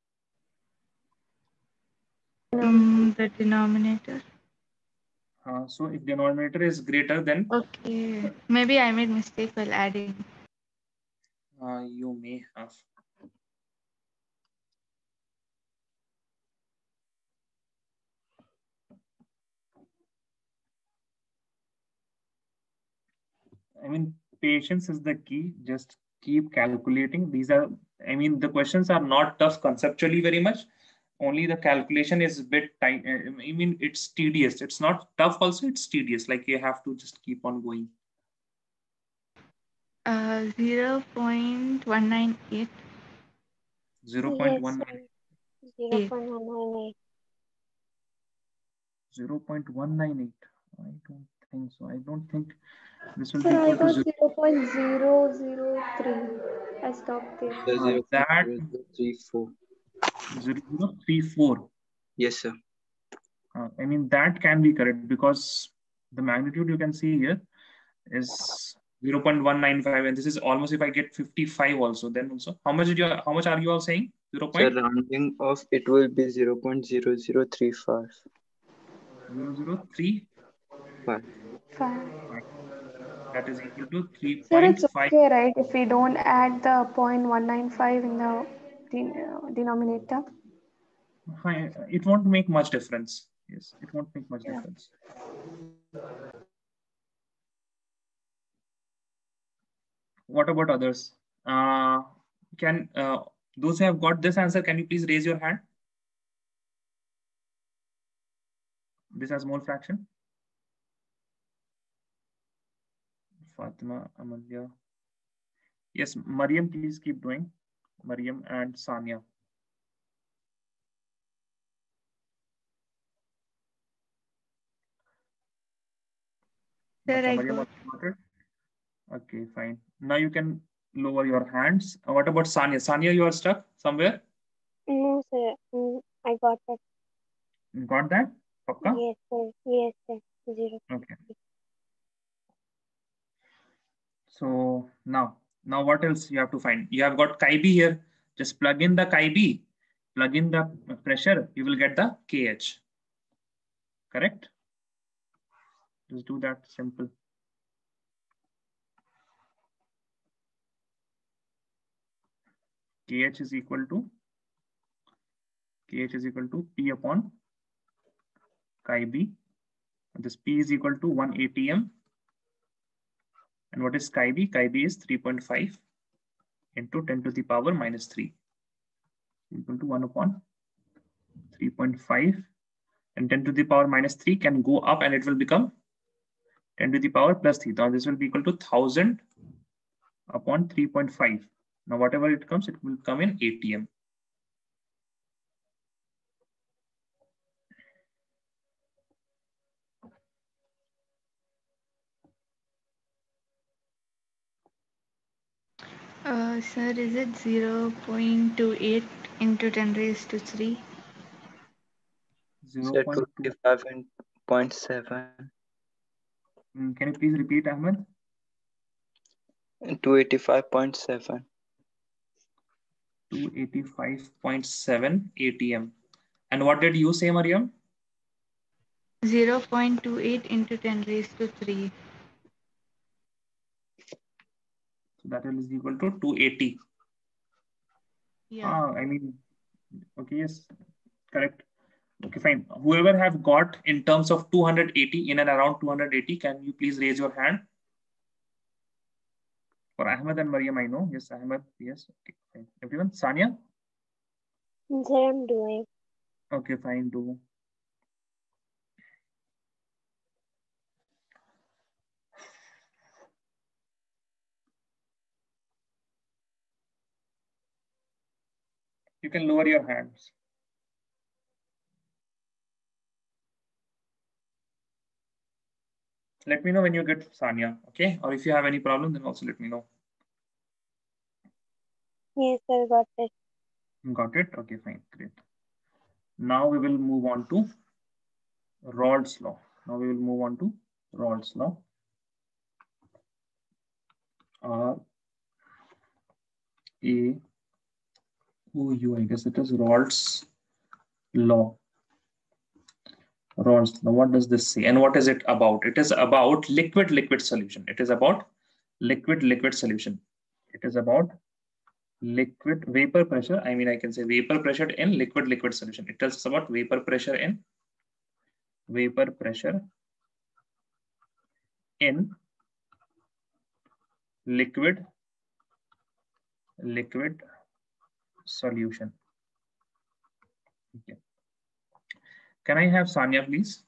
The denominator. So if denominator is greater, then Okay. Maybe I made mistake while adding. You may have. I mean, patience is the key. Just keep calculating. These are, I mean, the questions are not tough conceptually very much. Only the calculation is a bit tight. I mean, it's tedious. It's not tough also, it's tedious. Like you have to just keep on going. 0.198. 0.198. 0.198. 0.198. I don't think so. I don't think this will be Sir, I equal to got 0.003. I stopped there. The that 0.034. 0.034. Yes, sir. I mean, that can be correct because the magnitude you can see here is 0.195, and this is almost, if I get 55 also, then also how much are you all saying? 0. So rounding off, it will be 0.0035. 0.035. 5. That is equal to Sir, it's 3.5. okay, right? If we don't add the 0.195 in the denominator. Fine. It won't make much difference. Yes, it won't make much difference. What about others? Can those who have got this answer, can you please raise your hand? This has mole fraction. Fatima, Amalya. Yes, Mariam, please keep doing. Mariam and Sanya. Sir, I Mariam, got. okay, fine. Now you can lower your hands. What about Sanya? Sanya, you are stuck somewhere? No, sir. I got that. Got that? Pakka? Yes, sir. Yes, sir. 0. Okay. So now what else you have to find? You have got chi b here. Just plug in the chi b, plug in the pressure, you will get the kh. Correct? Just do that simple. kh is equal to P upon chi b. This P is equal to 1 atm. And what is chi b? Chi b is 3.5 into 10 to the power minus 3 equal to 1 upon 3.5, and 10 to the power minus 3 can go up and it will become 10 to the power plus 3. Now this will be equal to 1000 upon 3.5. Now whatever it comes, it will come in atm. Sir, is it 0.28 into 10 raised to 3? 285.7. Can you please repeat, Ahmed? 285.7. 285.7 atm. And what did you say, Mariam? 0.28 into 10 raised to 3. So that is equal to 280. Yeah. I mean, okay, yes, correct. Okay, fine. Whoever have got in terms of 280, in and around 280, can you please raise your hand? For Ahmed and Mariam, I know. Yes, Ahmed. Yes. Okay, fine. Everyone. Sania? Sir, I'm doing. Okay, fine. Do. You can lower your hands. Let me know when you get Sania, okay? Or if you have any problem, then also let me know. Yes, sir, got it. Got it? Okay, fine, great. Now we will move on to Rod's law. Now we will move on to Rod's law. R-A-O-U, I guess it is Rod's law. Rod's law. What does this say? And what is it about? It is about liquid-liquid solution. It is about liquid-liquid solution. It is about liquid vapor pressure. I mean, I can say vapor pressure in liquid-liquid solution. It tells us about vapor pressure in liquid solution. Okay. Can I have Sania, please?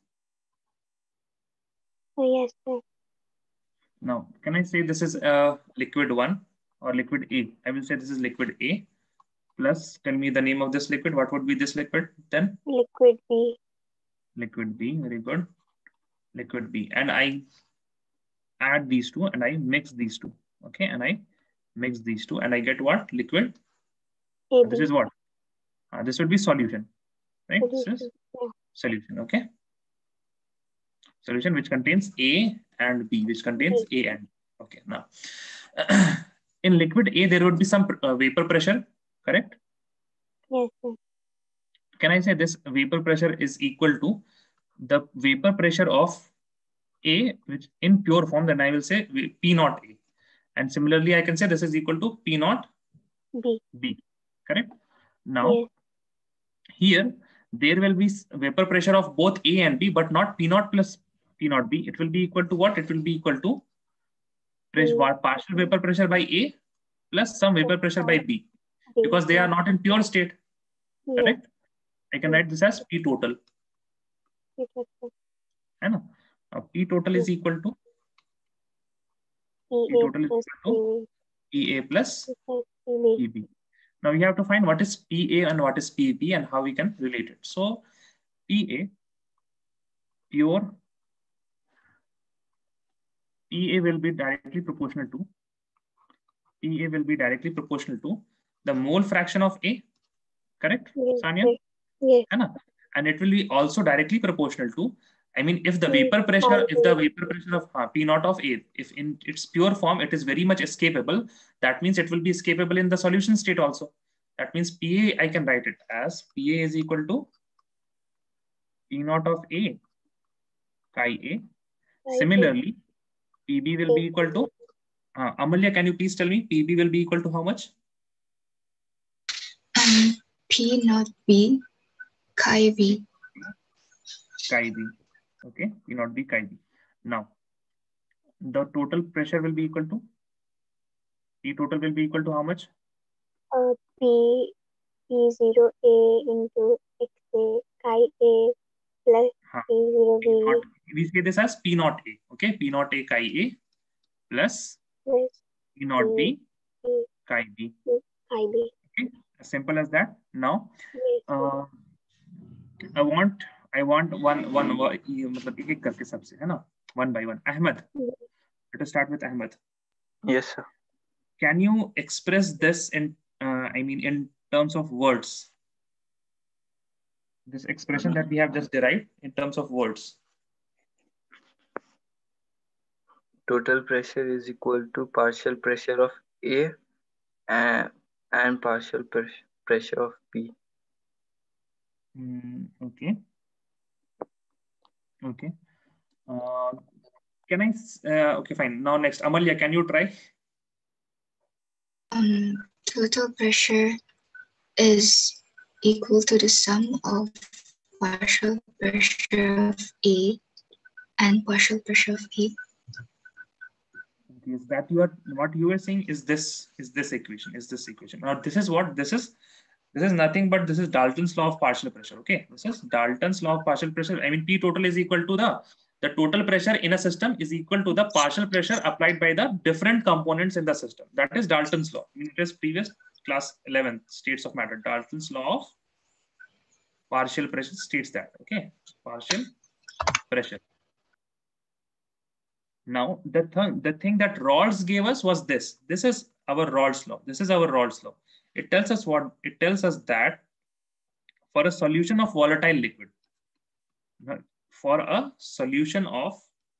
Oh, yes, sir. Now, can I say this is liquid 1 or liquid A? I will say this is liquid A. Plus, tell me the name of this liquid. What would be this liquid then? Liquid B. Liquid B, very good. Liquid B. And I add these two and I mix these two. Okay, and I mix these two and I get what? Liquid. AB. This is what? This would be solution, right? Solution. This is Yeah. solution, okay? Solution which contains A and B, which contains A and B. Okay, now in liquid A, there would be some vapor pressure, correct? Yes, sir. Can I say this vapor pressure is equal to the vapor pressure of A, which in pure form, then I will say P naught A. And similarly, I can say this is equal to P naught B, correct? Now, yes. Here, there will be vapor pressure of both A and B, but not P naught plus P naught B. It will be equal to what? It will be equal to partial vapor pressure by A plus some vapor pressure by B, because they are not in pure state, correct? I can write this as P total. P total is equal to PA plus PB. Now we have to find what is PA and what is PB and how we can relate it. So PA, pure, PA will be directly proportional to the mole fraction of A, correct, Sania? Yes. And it will be also directly proportional to, I mean, if the vapor pressure, of P naught of A, if in its pure form, it is very much escapable, that means it will be escapable in the solution state also. That means PA, I can write it as PA is equal to P naught of A, chi A. Similarly, PB will be equal to, Amalya, can you please tell me, PB will be equal to how much? P naught B, chi B. Chi B. Okay, P naught B, chi B. Now, the total pressure will be equal to, P total will be equal to how much? P0A into XA, chi A plus P0B. We say this as P naught A, okay? P naught A, chi A plus P naught B, chi B. Okay, as simple as that. Now, I want one by one. Ahmed, let us start with Ahmed. Yes, sir. Can you express this in, in terms of words? This expression that we have just derived in terms of words. Total pressure is equal to partial pressure of A and partial pressure of B. Okay. Okay. Can I? Okay, fine. Now next, Amalya, can you try? total pressure is equal to the sum of partial pressure of A and partial pressure of B. Is that you are what you are saying is this equation now this is what this is nothing but this is Dalton's law of partial pressure. Okay, this is Dalton's law of partial pressure. I mean, P total is equal to the total pressure in a system is equal to the partial pressure applied by the different components in the system. That is Dalton's law. I mean, it is previous class 11 states of matter. Dalton's law of partial pressure states that. Okay, partial pressure. Now, the thing that Rawls gave us was this. This is our Rawls law. This is our Rawls law. It tells us what? It tells us that for a solution of volatile liquid, for a solution of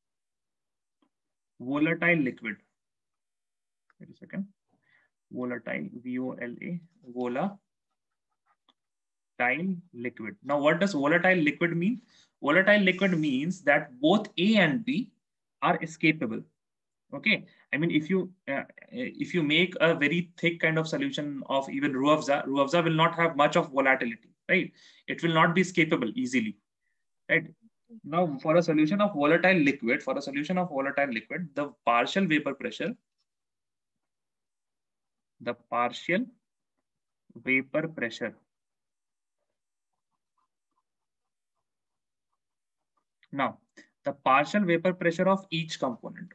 volatile liquid, wait a second, volatile, V-O-L-A, volatile liquid. Now, what does volatile liquid mean? Volatile liquid means that both A and B are escapable. Okay, I mean, if you make a very thick kind of solution of even Ruafza will not have much of volatility, right? It will not be escapable easily, right? Now, for a solution of volatile liquid, the partial vapor pressure, now the partial vapor pressure of each component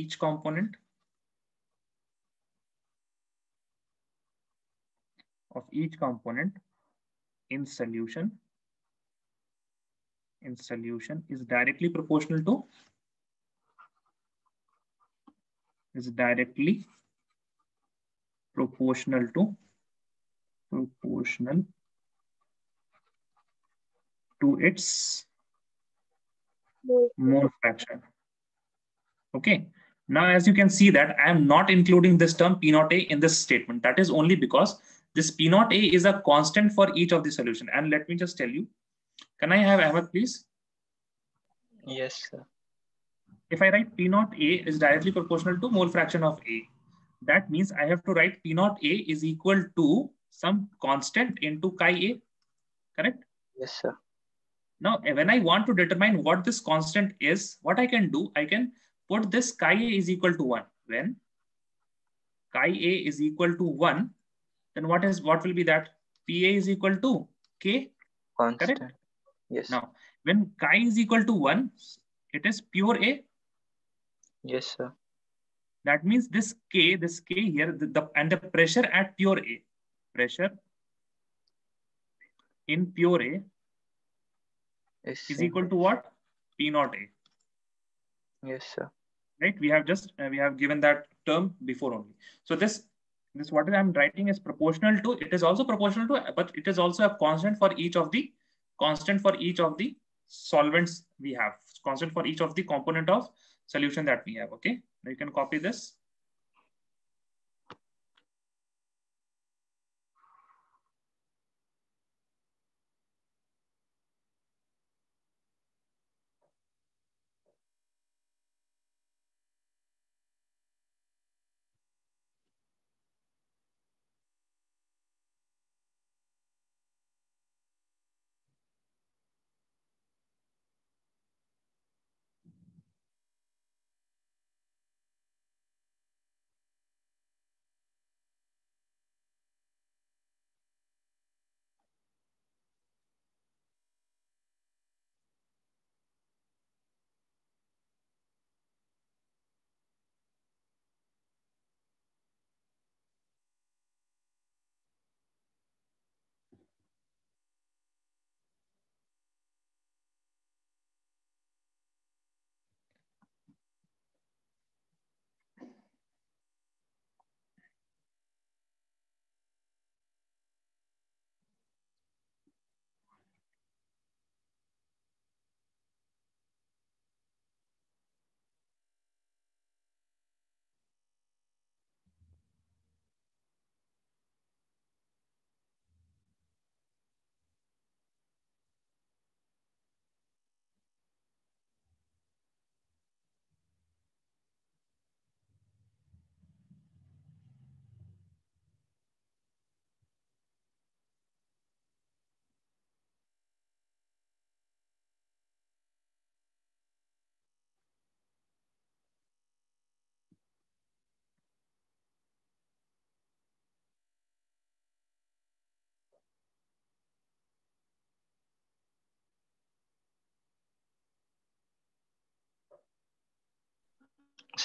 in solution is directly proportional to its mole fraction. Okay. Now, as you can see that I am not including this term P naught A in this statement. That is only because this P naught A is a constant for each of the solution. And let me just tell you, can I have Ahmed, please? Yes, sir. If I write P naught A is directly proportional to mole fraction of A, that means I have to write P naught A is equal to some constant into chi A, correct? Yes, sir. Now, when I want to determine what this constant is, what I can do, I can put this chi A is equal to 1. When chi A is equal to 1, then what will be that? PA is equal to K, Constant. correct? Yes. Now, when chi is equal to 1, it is pure A. Yes, sir. That means this K here, and the pressure at pure A, pressure in pure A is equal to what? P naught A. Yes, sir. Right? We have given that term before only. So this what I'm writing is proportional to. It is also proportional to, but it is also a constant for each of the solvents we have. Constant for each of the component of solution that we have. Okay. Now you can copy this.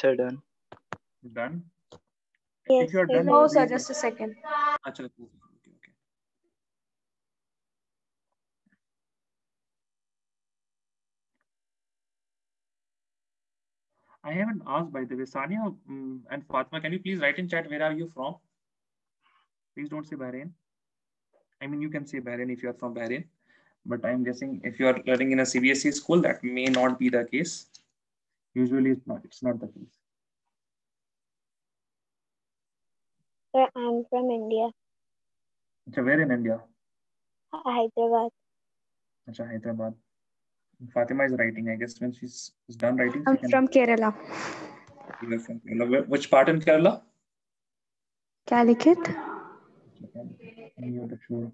sir, done. Done. Yes, If you are sir. done, No, sir, please. just a second. Acha, okay, okay. I haven't asked, by the way, Sania and Fatima, can you please write in chat, where are you from? Please don't say Bahrain. I mean, you can say Bahrain if you are from Bahrain, but I'm guessing if you are learning in a CBSE school, that may not be the case. Usually it's not the case. Sir, I'm from India, Achha, where in India? Hyderabad. Achha, Hyderabad. Fatima is writing, I guess when she's done writing. I'm from Kerala. You are from Kerala. Which part in Kerala? Calicut. Near the shore.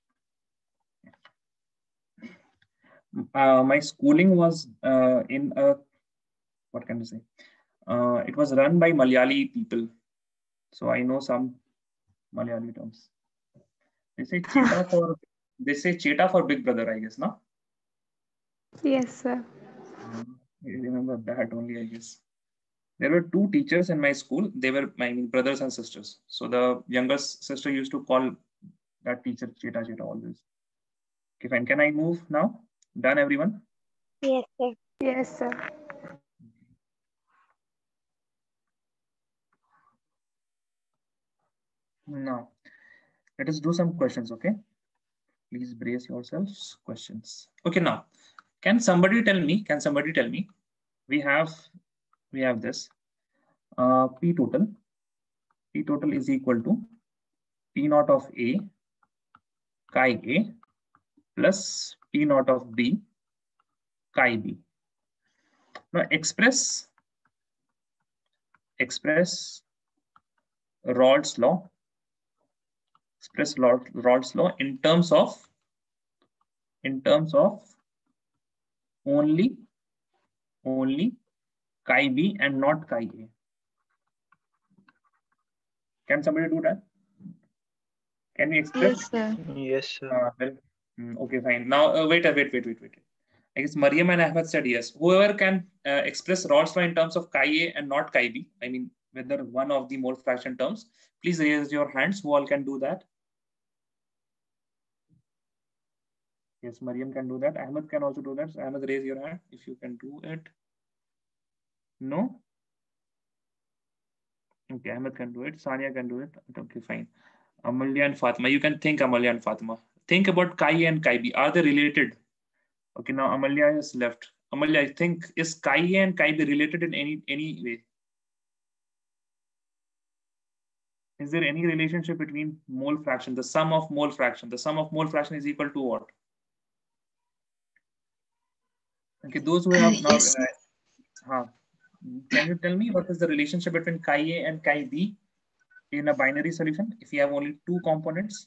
My schooling was in a, what can I say? It was run by Malayali people. So I know some Malayali terms. They say Cheta for Big Brother, I guess, no? Yes, sir. I remember that only, I guess. There were two teachers in my school. They were, I mean, brothers and sisters. So the youngest sister used to call that teacher Cheta always. Okay, fine. Can I move now? Done, everyone? Yes, sir. Yes, sir. Now, let us do some questions, okay? Please brace yourselves. Questions. Okay, now, can somebody tell me, we have this P total. P total is equal to P naught of A chi A plus P naught of B chi B. Now express Raoult's law. Express Raoult's law in terms of only chi B and not chi A. Can somebody do that? Can we express? Yes, sir. Yes, sir. Okay, fine. Now, wait. I guess Mariam and Ahmed said yes. Whoever can express Raoult's law in terms of chi A and not chi B, I mean, whether one of the mole fraction terms, please raise your hands. Who all can do that? Yes, Mariam can do that. Ahmed can also do that. So Ahmed, raise your hand if you can do it. No? Okay, Ahmed can do it. Sania can do it. Okay, fine. Amalya and Fatima. You can think, Amalya and Fatima. Think about chi A and chi B. Are they related? Okay, now Amalya is left. Amalya, I think, is chi A and chi B related in any way? Is there any relationship between mole fraction, the sum of mole fraction? The sum of mole fraction is equal to what? Okay, those who have now, Yes. can you tell me what is the relationship between chi A and chi B in a binary solution if you have only two components?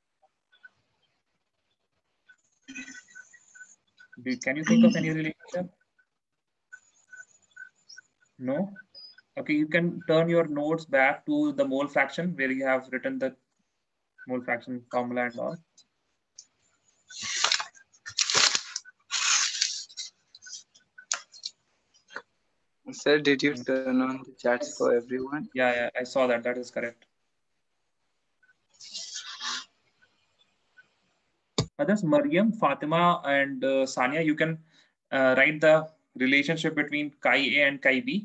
Can you think of any relationship? No? Okay, you can turn your notes back to the mole fraction where you have written the mole fraction formula and all. Sir, did you turn on the chats for everyone? Yeah, I saw that. That is correct. Others, Mariam, Fatima, and Sania, you can write the relationship between chi A and chi B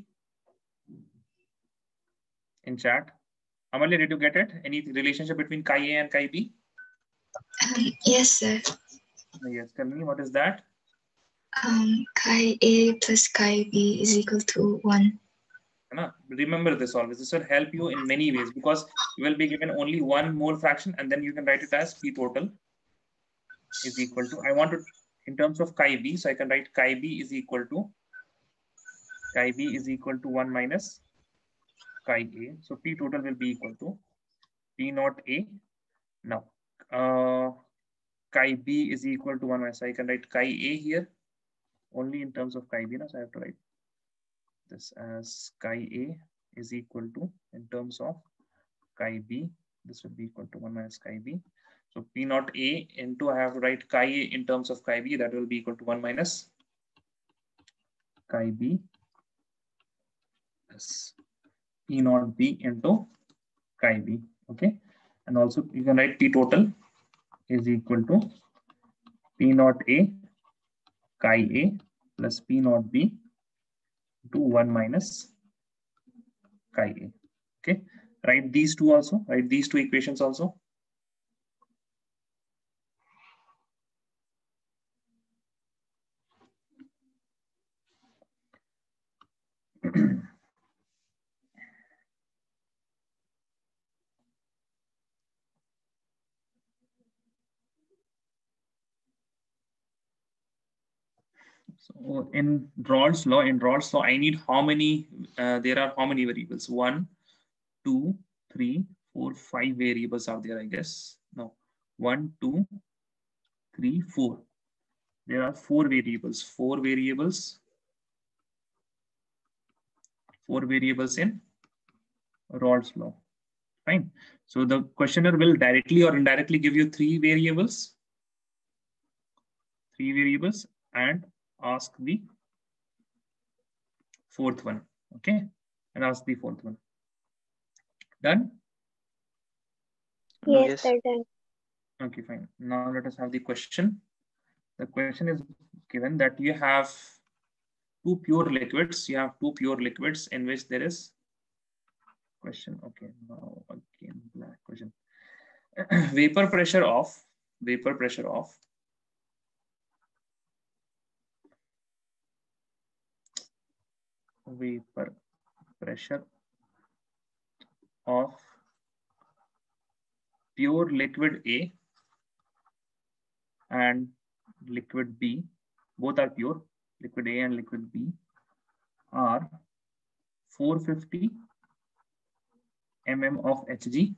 in chat. Amalya, did you get it? Any relationship between chi A and chi B? Yes, sir. Yes, tell me, what is that? Chi A plus chi B is equal to 1. Remember this always. This will help you in many ways because you will be given only one mole fraction and then you can write it as P total is equal to, I want to, in terms of chi B, so I can write chi B is equal to 1 minus chi A. So P total will be equal to P naught A. Now, chi B is equal to 1 minus, so I can write chi A here only in terms of chi B. So I have to write this as chi A is equal to, in terms of chi B, this would be equal to 1 minus chi B. So P naught A into, I have to write chi A in terms of chi B, that will be equal to 1 minus chi B. plus P naught B into chi B. Okay. And also you can write P total is equal to P naught A chi A plus P naught B to 1 minus chi A. Okay. Write these two also. Write these two equations also. So in Rawls law, I need how many, there are how many variables? 1, 2, 3, 4, 5 variables are there, I guess. No, 1, 2, 3, 4. There are 4 variables, 4 variables in Rawls law. Fine. So the questionnaire will directly or indirectly give you 3 variables and ask the 4th one. Okay. And ask the 4th one. Done? Yes, sir, done. Okay, fine. Now let us have the question. The question is given that you have 2 pure liquids. You have 2 pure liquids in which there is question. Okay, now again black question. Vapor pressure of pure liquid A and liquid B, both are pure, liquid A and liquid B, are 450 mm of Hg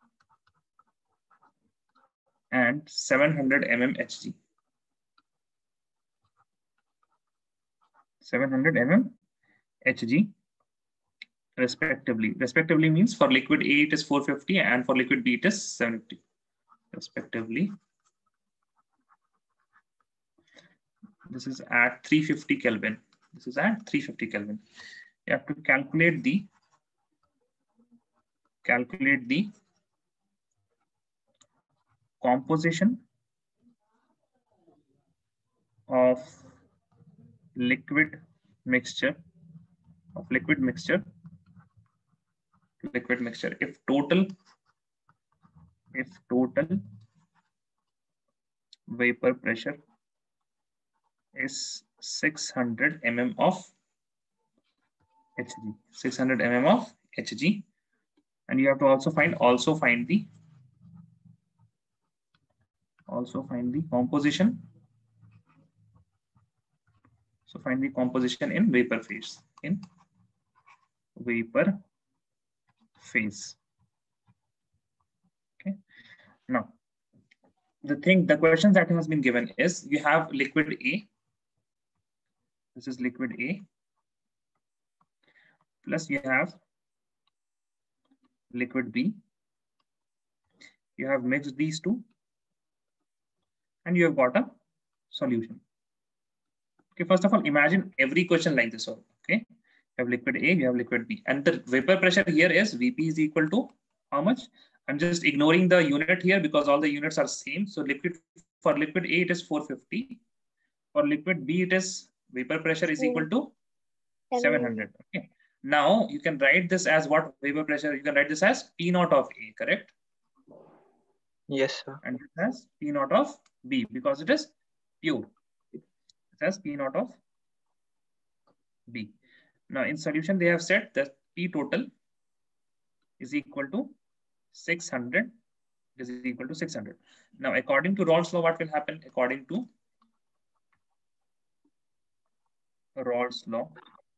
and 700 mm Hg. 700 mm Hg respectively. Respectively means for liquid A it is 450 and for liquid B it is 750 respectively. This is at 350 Kelvin. This is at 350 Kelvin. You have to calculate the composition of liquid mixture. If total vapor pressure is 600 mm of Hg, 600 mm of Hg, and you have to also find the composition. So find the composition in vapor phase. Okay. Now, the question that has been given is you have liquid A. This is liquid A. Plus you have liquid B. You have mixed these two and you have got a solution. Okay, first of all, imagine every question like this. Okay, you have liquid A, you have liquid B, and the vapor pressure here is Vp is equal to how much? I'm just ignoring the unit here because all the units are same. So for liquid A it is 450. For liquid B it is vapor pressure is equal to 700. Okay. Now you can write this as what vapor pressure? You can write this as P naught of A, correct? Yes, sir. And this has P naught of B because it is pure. It has P naught of B. Now in solution, they have said that P total is equal to 600. This is equal to 600. Now, according to Rawls law, what will happen? According to Rawls law,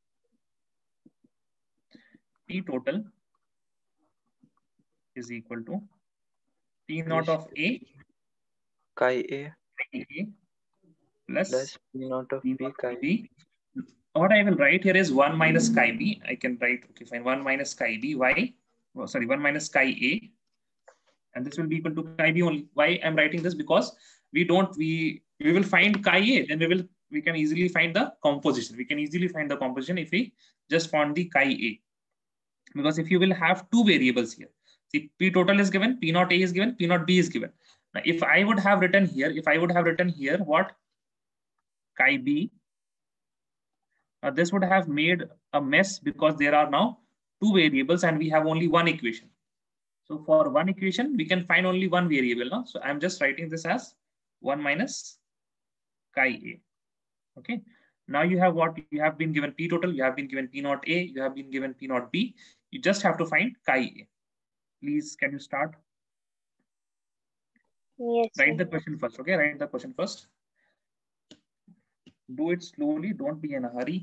P total is equal to P naught of A chi A plus P naught of B chi B. What I will write here is 1 minus chi B. I can write, okay, fine, 1 minus chi B. Why? Oh, sorry, 1 minus chi A. And this will be equal to chi B only. Why I'm writing this? Because we will find chi A, then we can easily find the composition. We can easily find the composition if we just found the chi A. Because if you will have two variables here, see, P total is given, P naught A is given, P naught B is given. Now, if I would have written here, what? Chi B, this would have made a mess because there are now two variables and we have only one equation. So for one equation, we can find only one variable now. So I'm just writing this as 1 minus chi A. Okay. Now you have what? You have been given P total, you have been given P naught A, you have been given P naught B. You just have to find chi A. Please, can you start? Yes. Write the question first. Okay, write the question first. Do it slowly. Don't be in a hurry.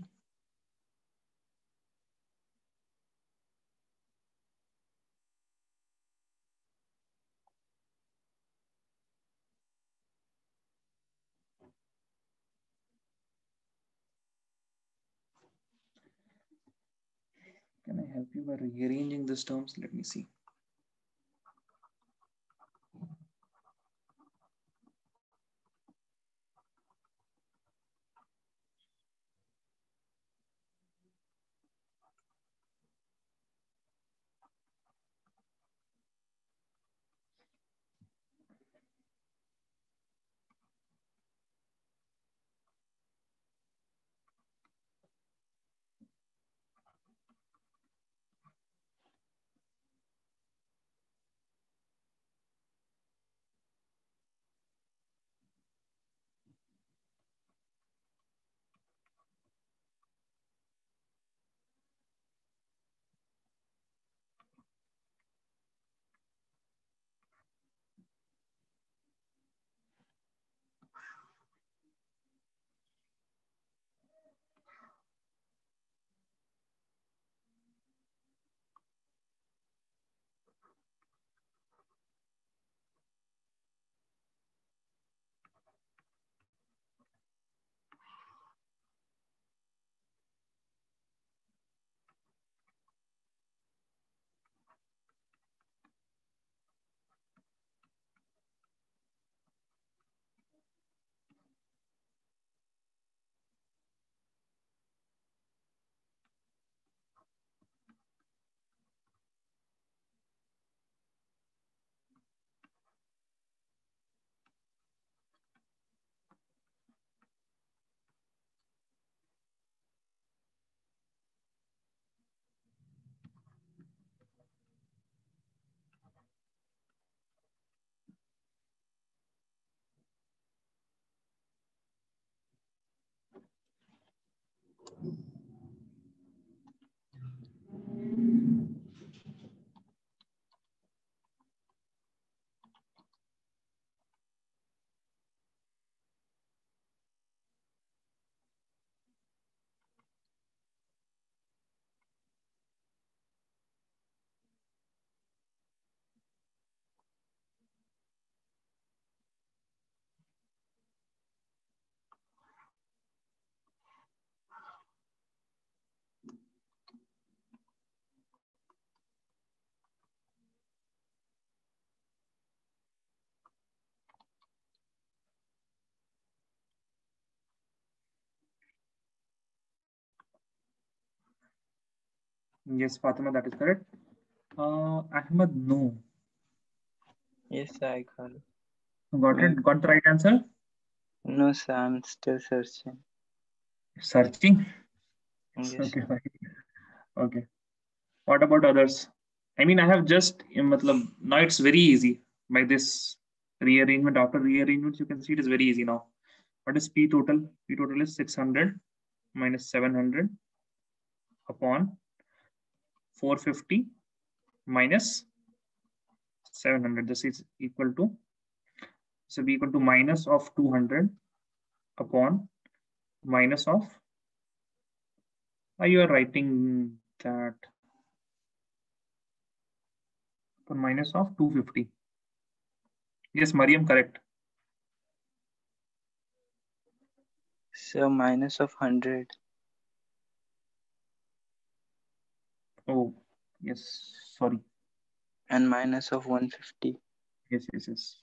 Can I help you by rearranging these terms? Let me see. Yes, Fatima, that is correct. Ahmed, no. Yes, I got it. Got it? Got the right answer? No, sir, I'm still searching. Searching? Yes. Okay, fine. Okay. What about others? I mean, I have just, now it's very easy. By this rearrangement, after rearrangements, you can see it is very easy now. What is P total? P total is 600 minus 700 upon 450 minus 700. This is equal to, so be equal to minus of 200 upon minus of, you are writing that for minus of 250. Yes, Mariam, correct. So minus of 100. Oh, yes, sorry. And minus of 150. Yes.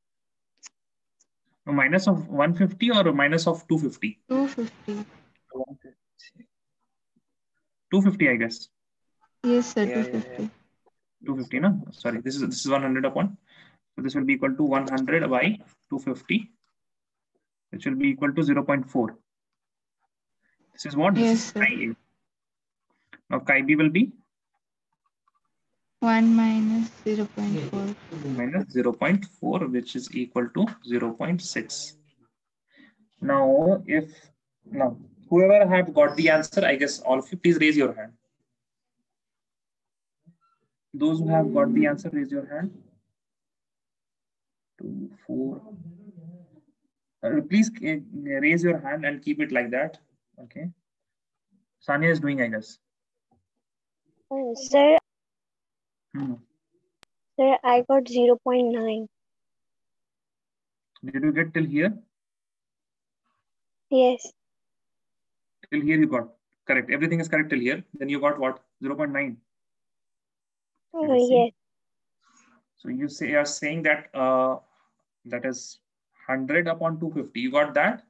No, minus of 150 or minus of 250? 250. 150. 250, I guess. Yes, sir. Yeah, 250. 250, no? Sorry, this is 100 upon. So this will be equal to 100 by 250, which will be equal to 0.4. This is what? This Yes, is sir. chi A. Now chi B will be 1 minus 0.4. minus 0.4, which is equal to 0.6. Now, whoever have got the answer, I guess all of you, please raise your hand. Those who have got the answer, raise your hand. 2, 4. Please raise your hand and keep it like that. Okay. Sanya is doing, I guess. Sir, sir, I got 0.9. Did you get till here? Yes. Till here you got. Correct. Everything is correct till here. Then you got what? 0.9. Yes. So you are saying that that is 100 upon 250. You got that?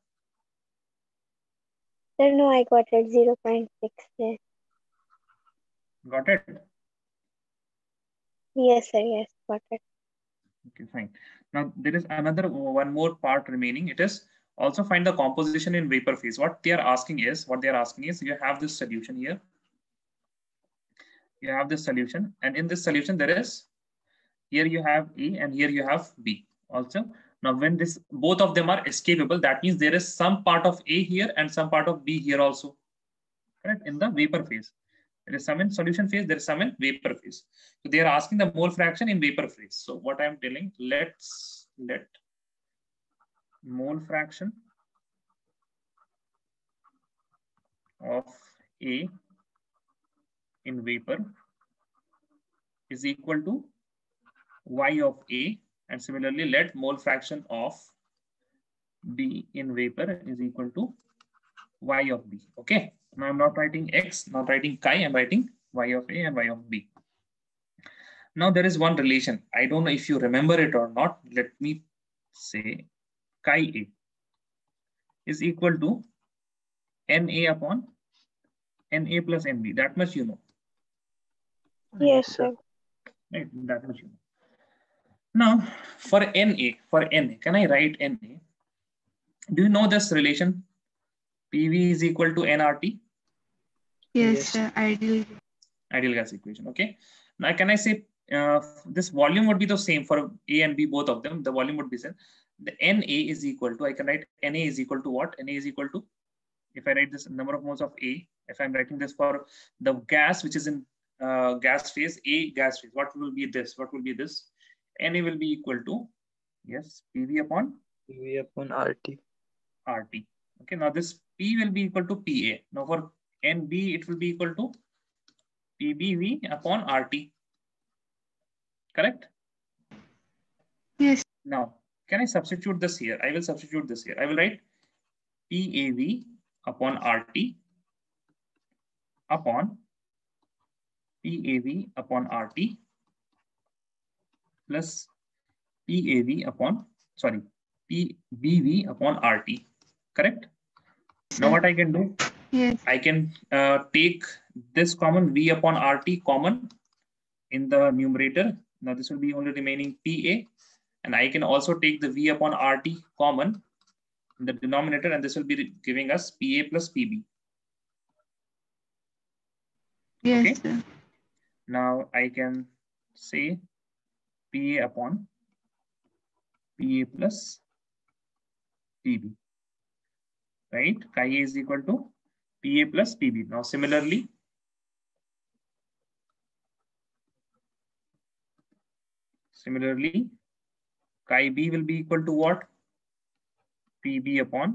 Sir, no, I got it 0.6. Yes. Got it? Yes, sir. Yes, got it. Okay, fine. Now there is another one more part remaining. It is also find the composition in vapor phase. What they are asking is you have this solution here. You have this solution, and in this solution there is, here you have A and here you have B also. Now when this both of them are escapable, that means there is some part of A here and some part of B here also. Correct? In the vapor phase. There is some in solution phase, there is some in vapor phase. So they are asking the mole fraction in vapor phase. So what I'm telling, let mole fraction of A in vapor is equal to Y of A, and similarly let mole fraction of B in vapor is equal to Y of B. Okay. Now I'm not writing X, not writing chi, I'm writing Y of A and Y of B. Now there is one relation. I don't know if you remember it or not. Let me say chi A is equal to NA upon NA plus NB. That much you know. Yes, sir. Right, that much you know. Now for NA, can I write NA? Do you know this relation? PV is equal to nRT? Yes, sir. Ideal gas equation. Okay. Now can I say this volume would be the same for A and B, both of them. The volume would be same. The NA is equal to, I can write NA is equal to what? NA is equal to, if I write this number of moles of A, if I'm writing this for the gas which is in gas phase, A gas phase, what will be this? What will be this? NA will be equal to, yes, PV upon RT. RT. Okay, now this P will be equal to PA. Now for NB, it will be equal to PBV upon RT. Correct? Yes. Now, can I substitute this here? I will substitute this here. I will write PAV upon RT upon PAV upon RT plus PAV upon, PBV upon RT. Correct? Now what I can do? Yes. I can take this common V upon RT common in the numerator. Now this will be only remaining PA, and I can also take the V upon RT common in the denominator, and this will be giving us PA plus PB. Yes, okay. sir. Now I can say PA upon PA plus PB. Right? Chi A is equal to PA plus PB. Now similarly, chi B will be equal to what? PB upon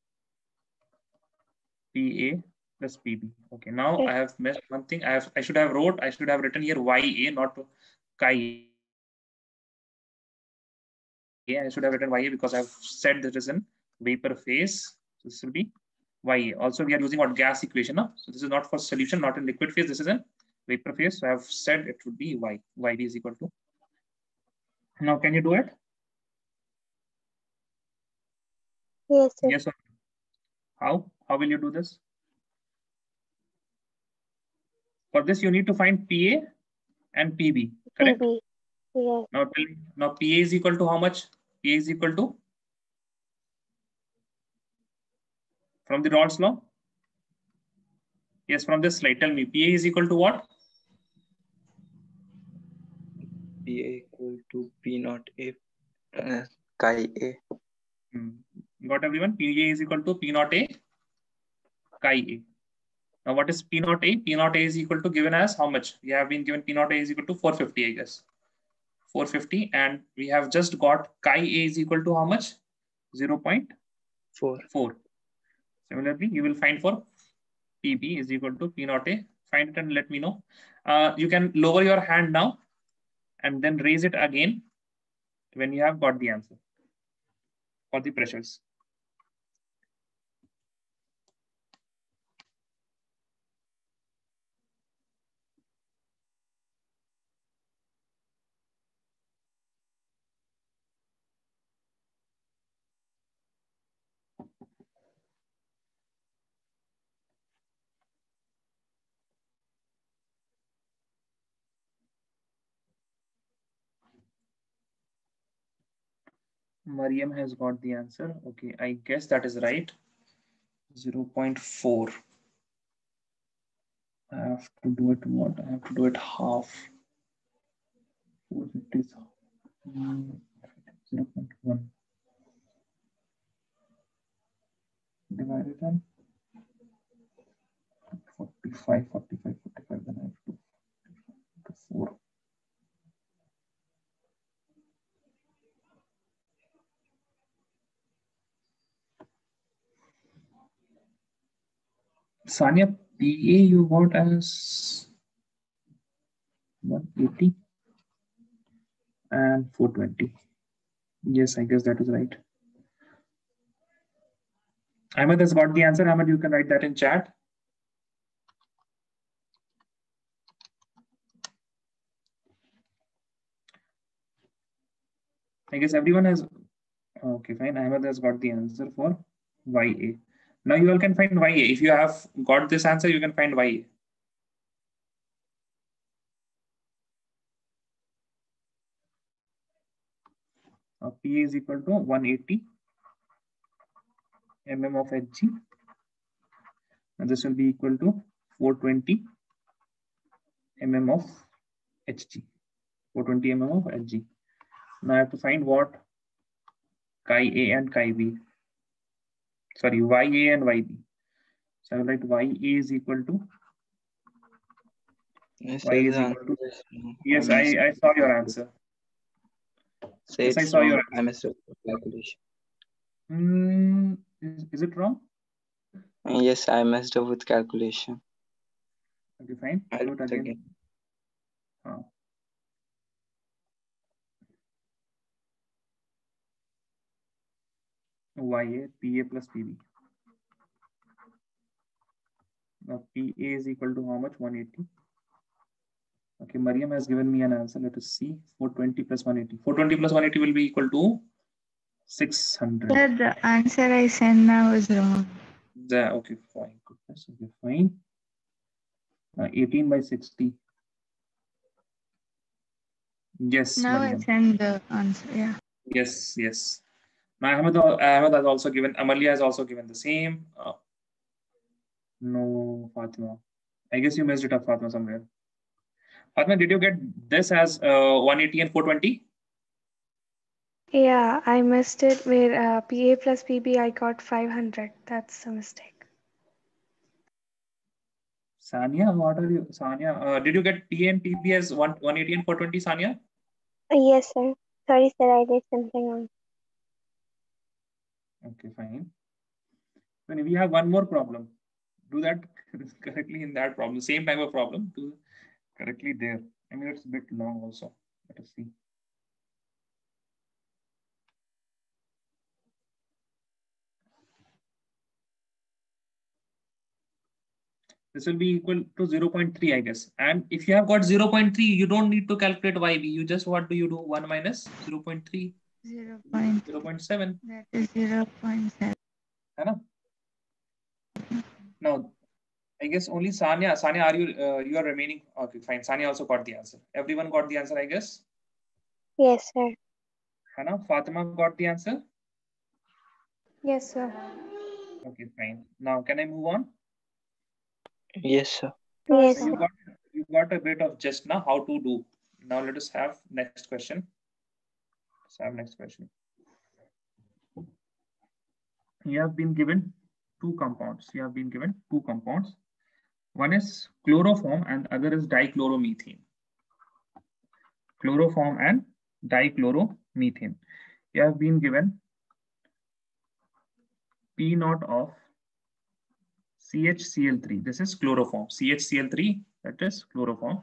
PA plus PB. Okay, now I have missed one thing. I should have written here YA, not chi A. I should have written YA because I've said that is in vapor phase. So this will be YA. Also, we are using what gas equation. No? So this is not for solution, not in liquid phase. This is in vapor phase. So I have said it would be Y. YB is equal to. Now, can you do it? Yes, sir. Yes or no? How will you do this? For this, you need to find PA and PB, correct? PB. Yes. Now tell me, now PA is equal to how much? PA is equal to, from the Rod's law? Yes, from this slide, tell me, PA is equal to what? PA equal to P naught A chi A. Got everyone? PA is equal to P naught A chi A. Now what is P naught A? P naught A is equal to, given as how much? We have been given P naught A is equal to 450, I guess. 450, and we have just got chi A is equal to how much? 0.4. Similarly, you will find for PB is equal to P naught A. Find it and let me know. You can lower your hand now and then raise it again when you have got the answer for the pressures. Mariam has got the answer. Okay, I guess that is right. 0.4. I have to do it what? I have to do it half. 450 0.1 divided on 45, then I have to 4. Sanya, PA you got as 180 and 420. Yes, I guess that is right. Ahmed has got the answer. Ahmed, you can write that in chat. I guess everyone has. Okay, fine. Ahmed has got the answer for YA. Now you all can find YA. If you have got this answer, you can find YA. PA is equal to 180 mm of Hg. And this will be equal to 420 mm of Hg. 420 mm of Hg. Now I have to find what? Chi A and Chi B. Sorry, YA and YB. So I will write YA is equal to. Yes, Y is equal to. Yes, I saw your answer. Yes, I saw your answer. I messed up with calculation. Is it wrong? Yes, I messed up with calculation. Okay, fine. I'll Do it again. YA, PA plus PB. Now PA is equal to how much? 180. Okay, Mariam has given me an answer. Let us see. 420 plus 180. 420 plus 180 will be equal to 600. Sir, the answer I sent now is wrong. Okay, fine. Goodness, okay, fine. 18 by 60. Yes. Now Mariam. I send the answer. Yeah. Yes, yes. Now Ahmed has also given. Amalia has also given the same. No, Fatima. I guess you messed it up, Fatima, somewhere. Fatima, did you get this as 180 and 420? Yeah, I missed it where PA plus PB I got 500. That's a mistake. Sanya, what are you? Sanya, did you get PA and PB as 180 and 420, Sanya? Yes, sir. Sorry, sir. I did something wrong. Okay, fine. Then we have one more problem. Do that correctly in that problem. Same type of problem. Do correctly there. I mean, it's a bit long also. Let us see. This will be equal to 0.3, I guess. And if you have got 0.3, you don't need to calculate YB. You just, what do you do? 1 minus 0.3. 0.7. That is 0.7. Now, I guess only Sanya. Sanya, are you are remaining? Okay, fine. Sanya also got the answer. Everyone got the answer, I guess. Yes, sir. Hannah, Fatima got the answer. Yes, sir. Okay, fine. Now, can I move on? Yes, sir. Yes, So sir. you got a bit of just now how to do. Now let us have next question. Let's have next question. You have been given two compounds. You have been given two compounds. One is chloroform and other is dichloromethane. Chloroform and dichloromethane. You have been given P naught of CHCl3. This is chloroform. CHCl3, that is chloroform.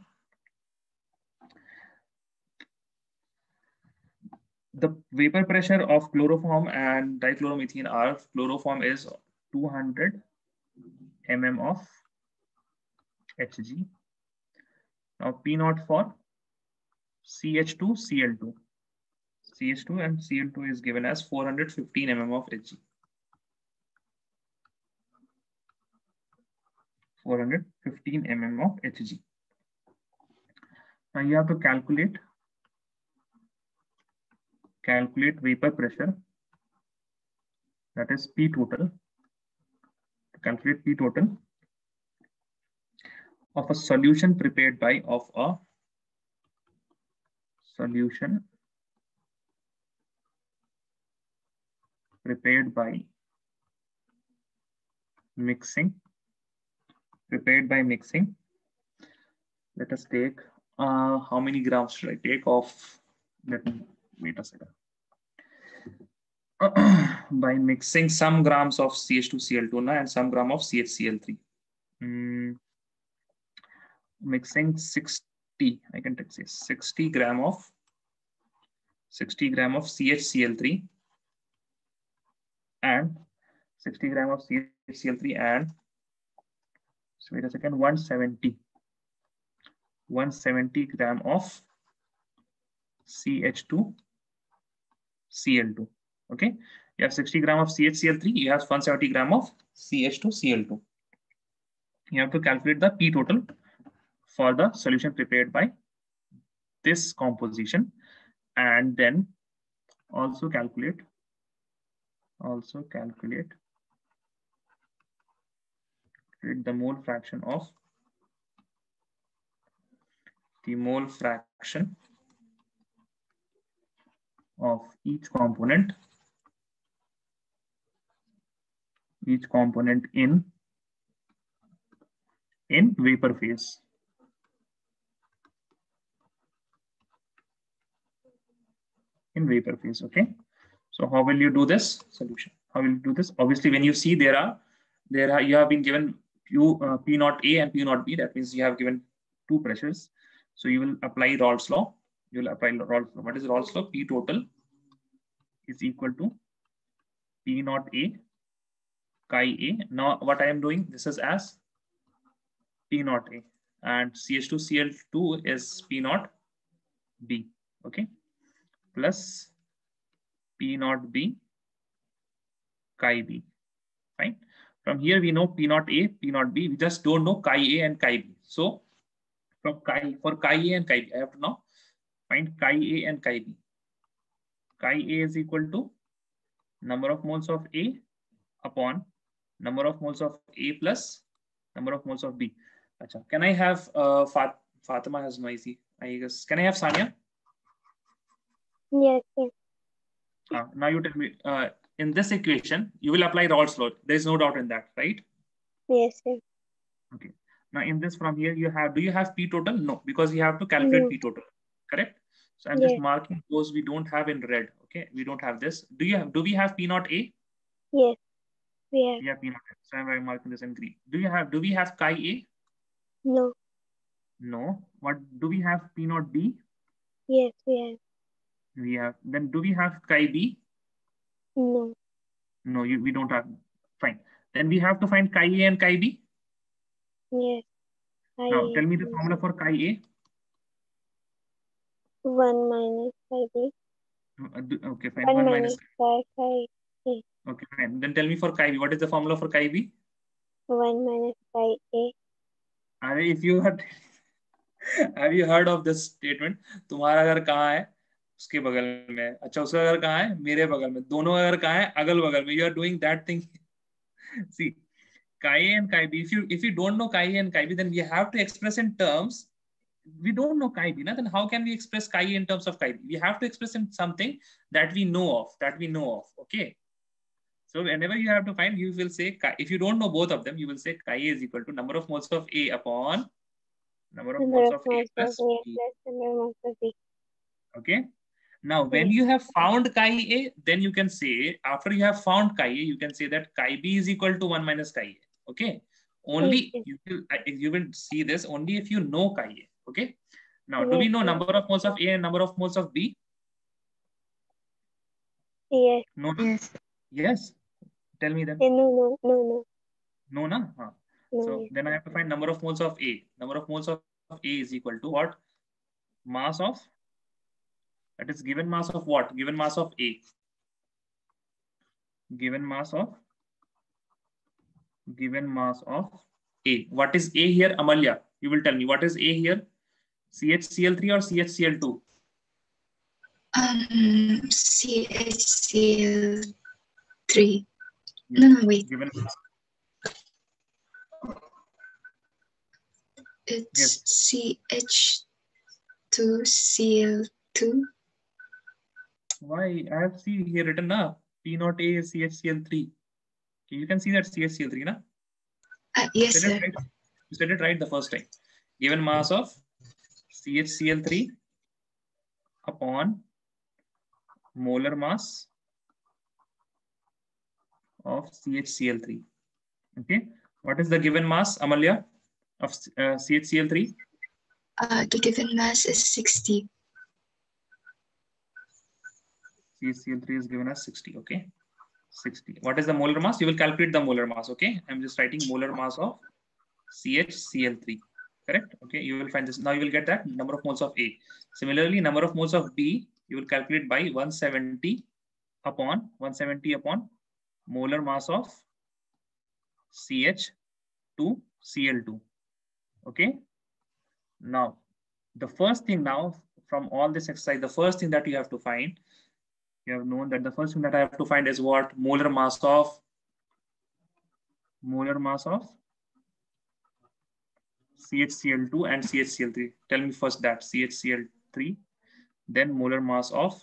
The vapor pressure of chloroform and dichloromethane are, chloroform is 200 mm of Hg. Now P naught for CH2, Cl2. CH2 and Cl2 is given as 415 mm of Hg. 415 mm of Hg. Now you have to calculate vapor pressure, that is P total. To calculate P total of a solution prepared by mixing. Let us take how many grams should I take of? Let me wait a second. By mixing some grams of CH2Cl2 and some gram of CHCl3. Mixing 60, I can say 60 gram of CHCl3 and 60 gram of CHCl3 and, so wait a second, 170 gram of CH2Cl2. Okay, you have 60 gram of CHCl3, you have 170 gram of CH2Cl2. You have to calculate the P total for the solution prepared by this composition, and then also calculate the mole fraction of each component in vapor phase. Okay. So how will you do this solution? How will you do this? Obviously, when you see you have been given P naught A and P naught B. That means you have given two pressures. So you will apply Raoult's law. What is Raoult's law? P total is equal to P naught A chi A. Now what I am doing, this is as P naught A, and CH2Cl2 is P naught B. Okay, plus P naught B chi B. Fine. From here we know P naught A, P naught B. We just don't know chi A and chi B. So for chi A and chi B, I have to now find chi A and chi B. Chi A is equal to number of moles of A upon number of moles of A plus number of moles of B. Achha. Can I have Fatima has noisy, I guess. Can I have Sanya? Yes, sir. Now you tell me, in this equation, you will apply Raoult's law. There is no doubt in that, right? Yes, sir. Okay. Now in this, from here, do you have P total? No, because you have to calculate P total, correct? So I'm just marking those we don't have in red. Okay, we don't have this. Do we have P naught A? Yes, we have. We have P naught A. So I'm marking this in green. Do we have chi A? No. No. What do we have? P naught B? Yes, we have. We have. Then do we have chi B? No. No, we don't have. Fine. Then we have to find chi A and chi B. Yes. Now tell me the formula for chi A. 1 minus chi B. Okay, fine. 1 minus chi A. Okay, fine. Then tell me for chi B. What is the formula for chi B? 1 minus Ka. If you had have you heard of this statement? तुम्हारा घर कहाँ है? उसके बगल में है. अच्छा, उसका घर कहाँ है? मेरे बगल में. दोनों का घर कहाँ है? अगल बगल में. You are doing that thing. See, Chi and Chi B. If you don't know Chi and Chi B, then we have to express in terms. We don't know Chi B, na? Then how can we express Chi in terms of Chi B? We have to express in something that we know of. Okay. So whenever you have to find, you will say Chi. If you don't know both of them, you will say Chi is equal to number of moles of A upon number of moles of A plus B. Number of moles of B. Okay. Now, when you have found Chi A, then you can say, after you have found Chi A, you can say that Chi B is equal to 1 minus Chi A. Okay. Only you will see this only if you know Chi A. Okay. Now, do we know number of moles of A and number of moles of B? Yes. No. Yes. Yes. Tell me then. No. No, na? Huh. No. So then I have to find number of moles of A. Number of moles of A is equal to what? Mass of, that is given mass of what? Given mass of A. Given mass of A. What is A here, Amalya? You will tell me what is A here? CHCl3 or CHCl2? CHCl3. No, wait. Given mass. It's CH2Cl2. Why? I have seen here written na P0A is CHCl3. You can see that CHCl3, na? Yes, sir. Right? You said it right the first time. Given mass of CHCl3 upon molar mass of CHCl3. Okay. What is the given mass, Amalya, of CHCl3? The given mass is 60. CHCl3 is given as 60. Okay. 60. What is the molar mass? You will calculate the molar mass. Okay. I'm just writing molar mass of CHCl3. Correct. Okay. You will find this. Now you will get that number of moles of A. Similarly, number of moles of B, you will calculate by 170 upon molar mass of CH2Cl2. Okay. Now, the first thing now from all this exercise, the first thing that you have to find, you have known that the first thing that I have to find is what? Molar mass of CHCl2 and CHCl3. Tell me first that CHCl3, then molar mass of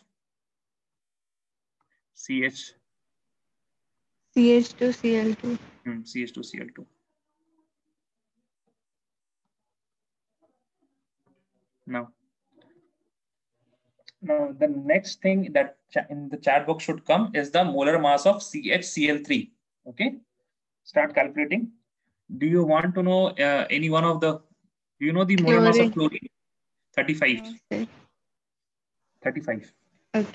CH2Cl2. CH2Cl2. Now the next thing that in the chat box should come is the molar mass of CHCl3. Okay, start calculating. Do you want to know any one of the? Do you know the molar mass of chlorine? 35. Okay. 35. Okay.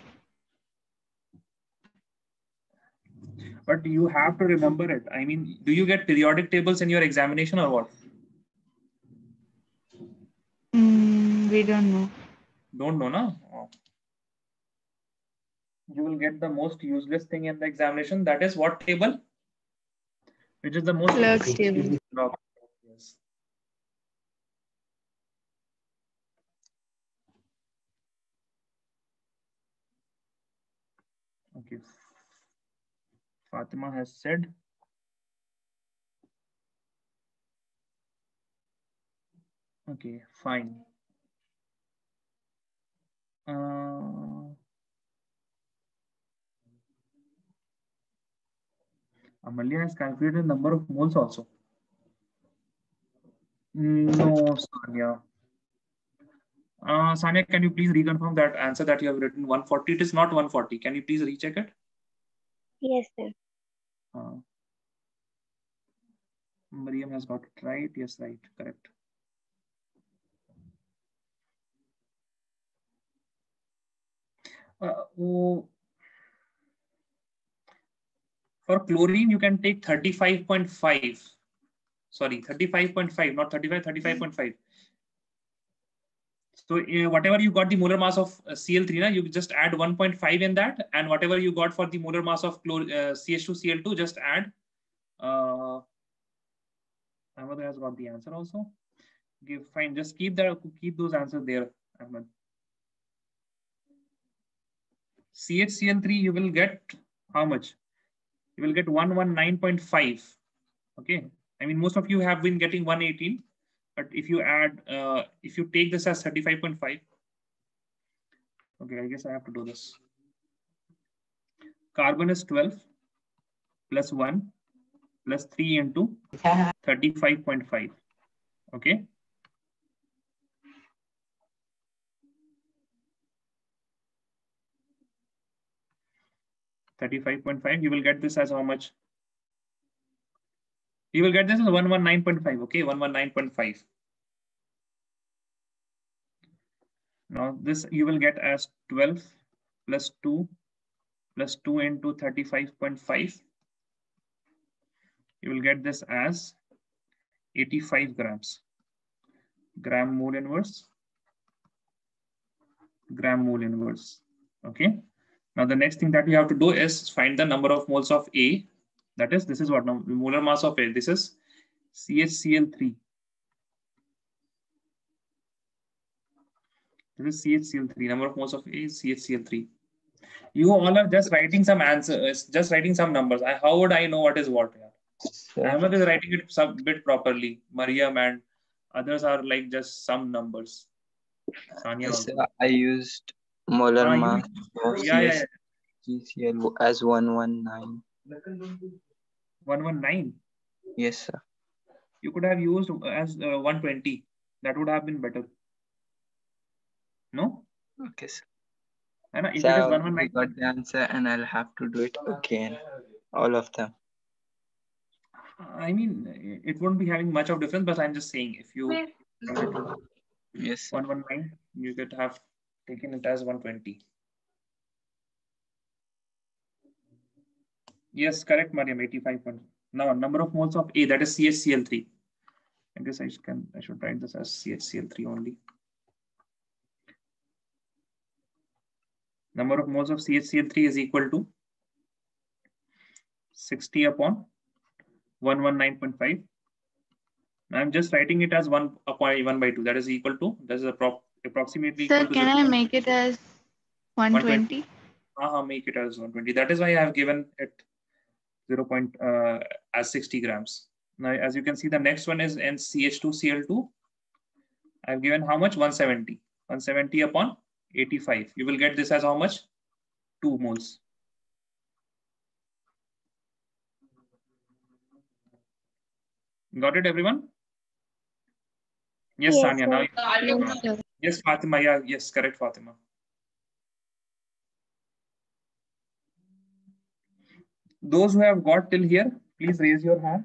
But you have to remember it. I mean, do you get periodic tables in your examination or what? We don't know. Don't know, na? Oh. You will get the most useless thing in the examination. That is what table? Which is the most Clerk's table. Yes. Okay. Fatima has said. Okay, fine. Amalya has calculated the number of moles also. No, Sanya. Sanya, can you please reconfirm that answer that you have written 140? It is not 140. Can you please recheck it? Yes, sir. Mariam has got it right. Yes, right. Correct. For chlorine, you can take 35.5. Sorry, 35.5, not 35, 35.5. So whatever you got the molar mass of Cl3, na, you just add 1.5 in that, and whatever you got for the molar mass of CH2Cl2, just add Ahmed has got the answer also. Fine, just keep those answers there, Ahmed. CHCl3, you will get how much? You will get 119.5. Okay. I mean, most of you have been getting 118, but if you add, if you take this as 35.5, okay, I guess I have to do this. Carbon is 12 plus 1 plus 3 into 35.5. Okay. $35.5, you will get this as how much? You will get this as 119.5, okay, 119.5. Now this you will get as 12 plus 2 plus 2 into 35.5. You will get this as 85 grams. Gram mole inverse. Gram mole inverse, okay. Now the next thing that we have to do is find the number of moles of A. That is, this is what now, molar mass of A. This is CHCl3. This is CHCl3. Number of moles of A is CHCl3. You all are just writing some answers, just writing some numbers. How would I know what is what? Ahmed is writing it some bit properly. Mariam and others are like just some numbers. Sanya Yes, I used molar mass of CHCl as 119. 119? Yes, sir. You could have used as 120. That would have been better. No? Okay, sir. And if so it is I 119, got the answer and I'll have to do it again. All of them. I mean, it won't be having much of difference, but I'm just saying if you yes, 119, you could have taken it as 120. Yes, correct, Mariam, 85. Now, number of moles of A, that is CHCl3. I guess I should write this as CHCl3 only. Number of moles of CHCl3 is equal to 60 upon 119.5. I'm just writing it as 1 upon 1 by 2. That is equal to, that is approximately Sir, equal to. Can I make it as 120? Make it as 120. That is why I have given it 0. As 60 grams. Now, as you can see, the next one is NCH2Cl2. I've given how much? 170. 170 upon 85. You will get this as how much? 2 moles. Got it, everyone? Yes, Yes, Sanya. Now, Yes, sir. yes, Fatima. Yeah, yes, correct, Fatima. Those who have got till here, please raise your hand.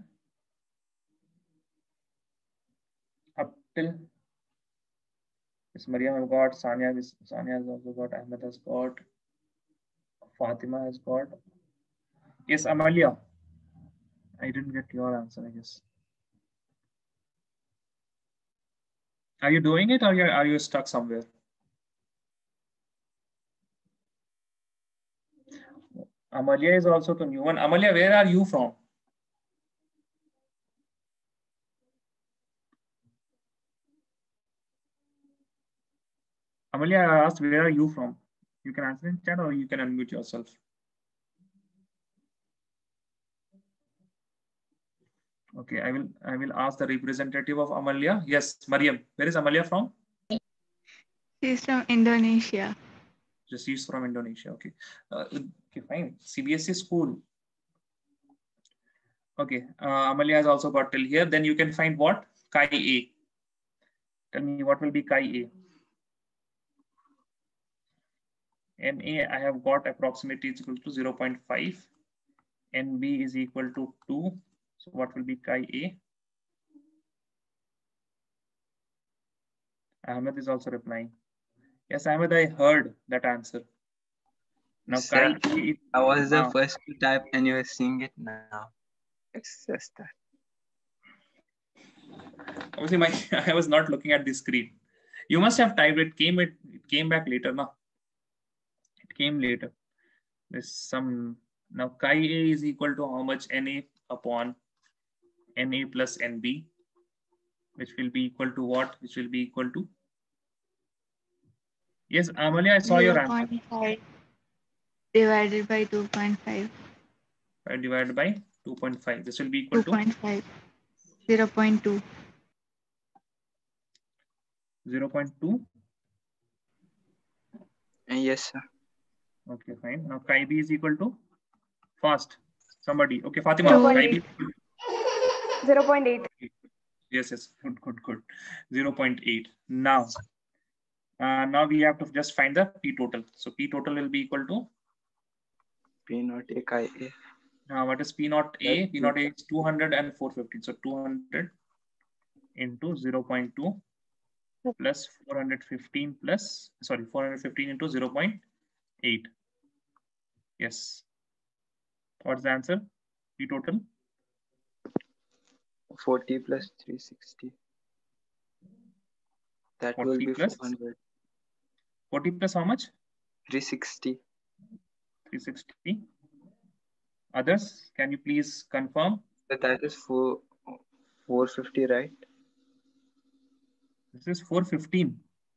Up till. Yes, Mariam has got, Sanya has also got, Ahmed has got, Fatima has got. Yes, Amalia. I didn't get your answer, I guess. Are you doing it or are you stuck somewhere? Amalia is also the new one. Amalia, where are you from? Amalia, I asked, where are you from? You can answer in chat or you can unmute yourself. Okay, I will ask the representative of Amalia. Yes, Mariam. Where is Amalia from? She's from Indonesia. She's from Indonesia. Okay. Okay, fine. CBSE school. Okay. Amalia has also got till here. Then you can find what? Chi A. Tell me what will be Chi A. Na I have got approximately is equal to 0.5. Nb is equal to 2. So what will be Chi A? Ahmed is also replying. Yes, Ahmed, I heard that answer. Now, sir, Chi A. I was the first to type and you are seeing it now. It's just that. Obviously, I was not looking at the screen. You must have typed it. It came back later, no? It came later. There's some now Chi A is equal to how much? Na upon Na plus Nb. which will be equal to what? Which will be equal to? Yes, Amalia, I saw your answer. 0.5 divided by 2.5. Divided by 2.5. This will be equal to 2.5. 0.2. 0.2. Yes, sir. Okay, fine. Now chi b is equal to fast. Somebody. Okay, Fatima. 0.8. Chi b. 0.8. Yes, yes. Good. 0.8. Now, now we have to just find the P total. So P total will be equal to P naught A chi A. what is P naught A? P naught A is 200 and 415. So 200 into 0.2 plus 415 plus, sorry, 415 into 0.8. Yes. What's the answer? P total? 40 plus 360. That 40 will be plus 400. 40 plus how much? 360. 360. Others, can you please confirm? So that is 450, right? This is 415.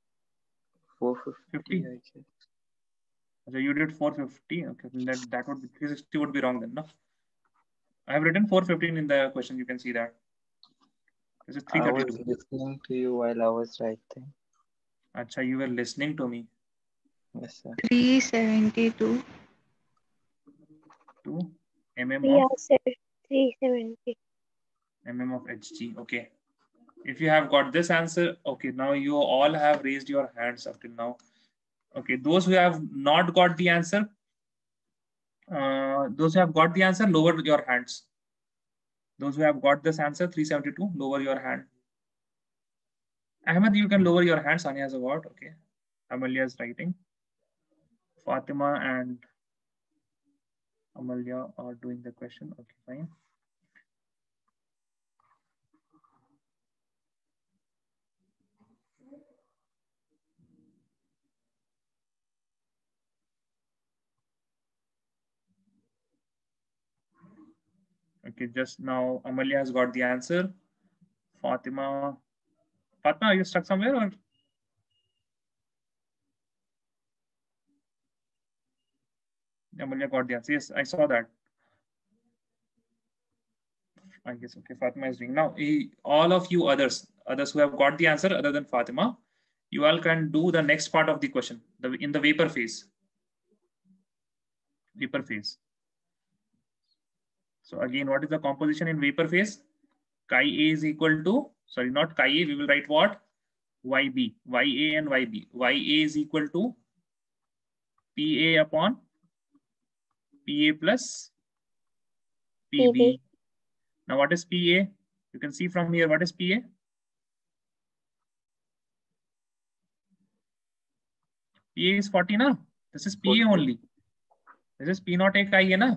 450, 50. I guess. So you did 450. Okay, that would be 360 would be wrong then, no? I have written 415 in the question. You can see that. This is I was 332. listening to you while I was writing. Acha, you were listening to me. Yes, sir. 372. 2 mm Yeah, of sir. 370. of Hg. Okay. If you have got this answer, okay, now you all have raised your hands up till now. Okay, those who have not got the answer, lower your hands. Those who have got this answer, 372, lower your hand. Ahmed, you can lower your hand. Sania has a word. Okay. Amalia is writing. Fatima and Amalia are doing the question. Okay, fine. Okay, just now Amalia has got the answer. Fatima, are you stuck somewhere or? Amalia got the answer. Yes, I saw that. I guess, okay, Fatima is doing. Now, all of you others who have got the answer other than Fatima, you all can do the next part of the question, in the vapor phase. Vapor phase. So again, what is the composition in vapor phase? Chi A is equal to, sorry, not chi A, we will write what? YB, YA and YB. YA is equal to PA upon PA plus PB. Now what is PA? You can see from here, what is PA? PA is 40 na? This is PA 40. only. This is P naught A chi A na?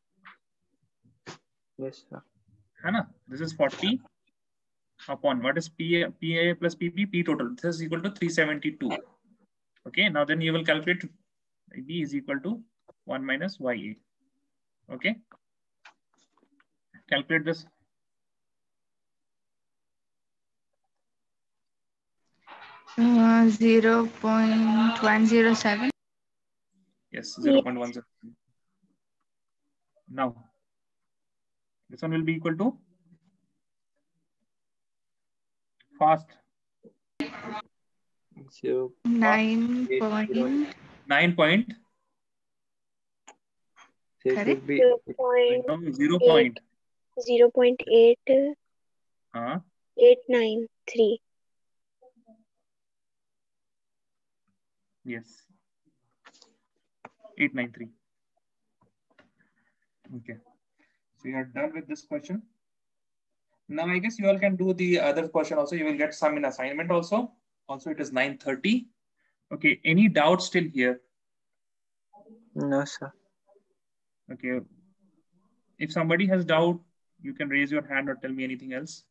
Yes, sir. Hai this is 40 upon what is PA plus PP, P total. This is equal to 372. Okay, now then you will calculate B is equal to 1 minus YA. Okay, calculate this. Uh, 0.107. Yes, 0.107. Now, this one will be equal to fast. 9 point. Correct. 0.8. 893. Yes. 893. Okay. So you are done with this question. Now I guess you all can do the other question also. You will get some in assignment also. Also, it is 9:30. Okay. Any doubts still here? No, sir. Okay. If somebody has doubt, you can raise your hand or tell me anything else.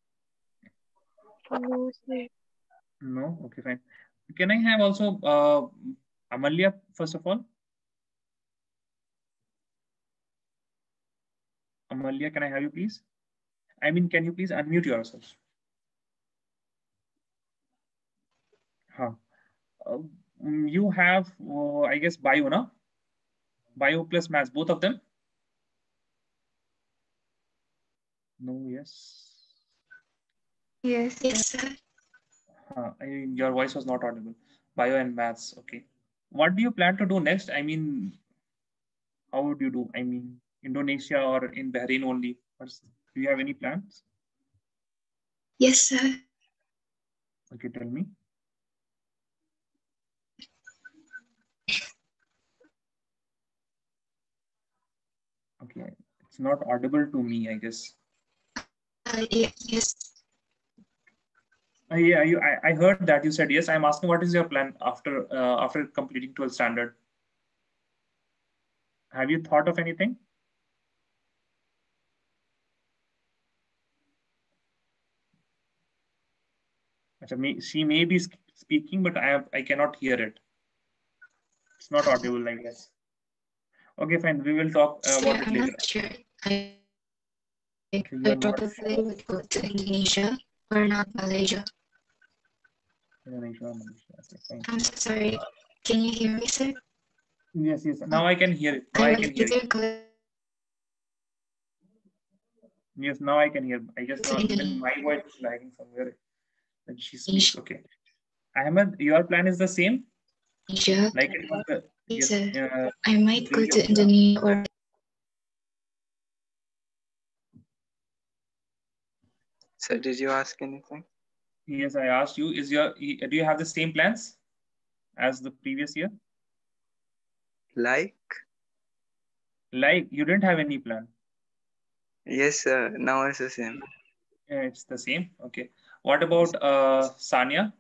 No, sir. No? Okay, fine. Can I have also Amalia, first of all? Amalia, can I have you, please? I mean, can you please unmute yourself? Huh. You have, I guess, bio, no? Bio plus maths, both of them? No, yes. Yes. Yes, sir. Your voice was not audible. Bio and maths, okay. What do you plan to do next? I mean, how would you do? I mean, Indonesia or in Bahrain only? Do you have any plans? Yes, sir. Okay, tell me. Okay, it's not audible to me, I guess. Yes. Yeah, I heard that you said yes. I'm asking what is your plan after completing 12th standard? Have you thought of anything? She may be speaking, but I cannot hear it. It's not audible, I guess. Okay, fine. We will talk about it I'm later. not sure. I probably would go to Indonesia or not Malaysia. Indonesia, Malaysia. Okay, fine. I'm so sorry. Can you hear me, sir? Yes. Now I can hear it. Now I I would can hear either it. go. Yes, now I can hear. I guess to even my voice is lagging somewhere when she speaks. Indonesia. Okay. Ahmed, your plan is the same? Asia. Like it was the Yes, yes, I might go to previous. Indonesia or. So did you ask anything? Yes, I asked you. Do you have the same plans as the previous year? Like? Like you didn't have any plan. Yes, sir. Now it's the same. Yeah, it's the same. Okay. What about Sania?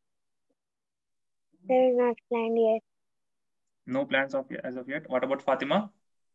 There is not planned yet. No plans as of yet. What about Fatima?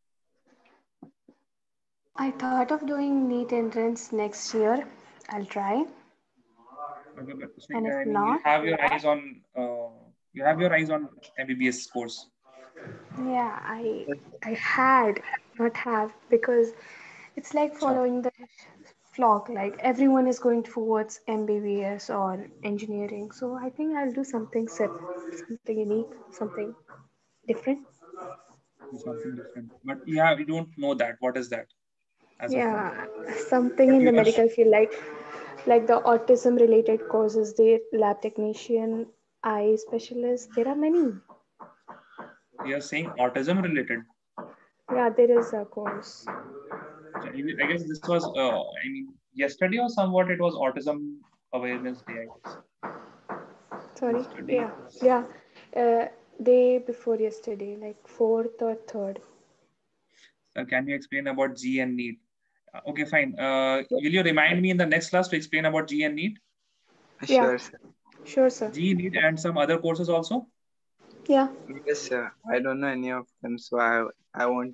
I thought of doing NEET entrance next year. I'll try. Okay, but And if I mean, not, you have your eyes on MBBS course. yeah, I had not have because it's like following the flock. Like everyone is going towards MBBS or engineering. So I think I'll do something something unique, something different. Something different. But yeah, we don't know that. What is that as of now? Yeah, something But in you the are medical field, like the autism related courses, the lab technician, eye specialist. There are many. saying autism related. Yeah, there is a course. So I guess this was I mean yesterday or somewhat it was Autism Awareness Day, I guess. Sorry. Yesterday. Yeah. Day before yesterday, like 4th or 3rd. Can you explain about G and NEET? Okay, fine. Will you remind me in the next class to explain about G and NEET? Yeah. Sure, sir. Sure, sir. G, NEET, and some other courses also? Yeah. Yes, sir. I don't know any of them, so I want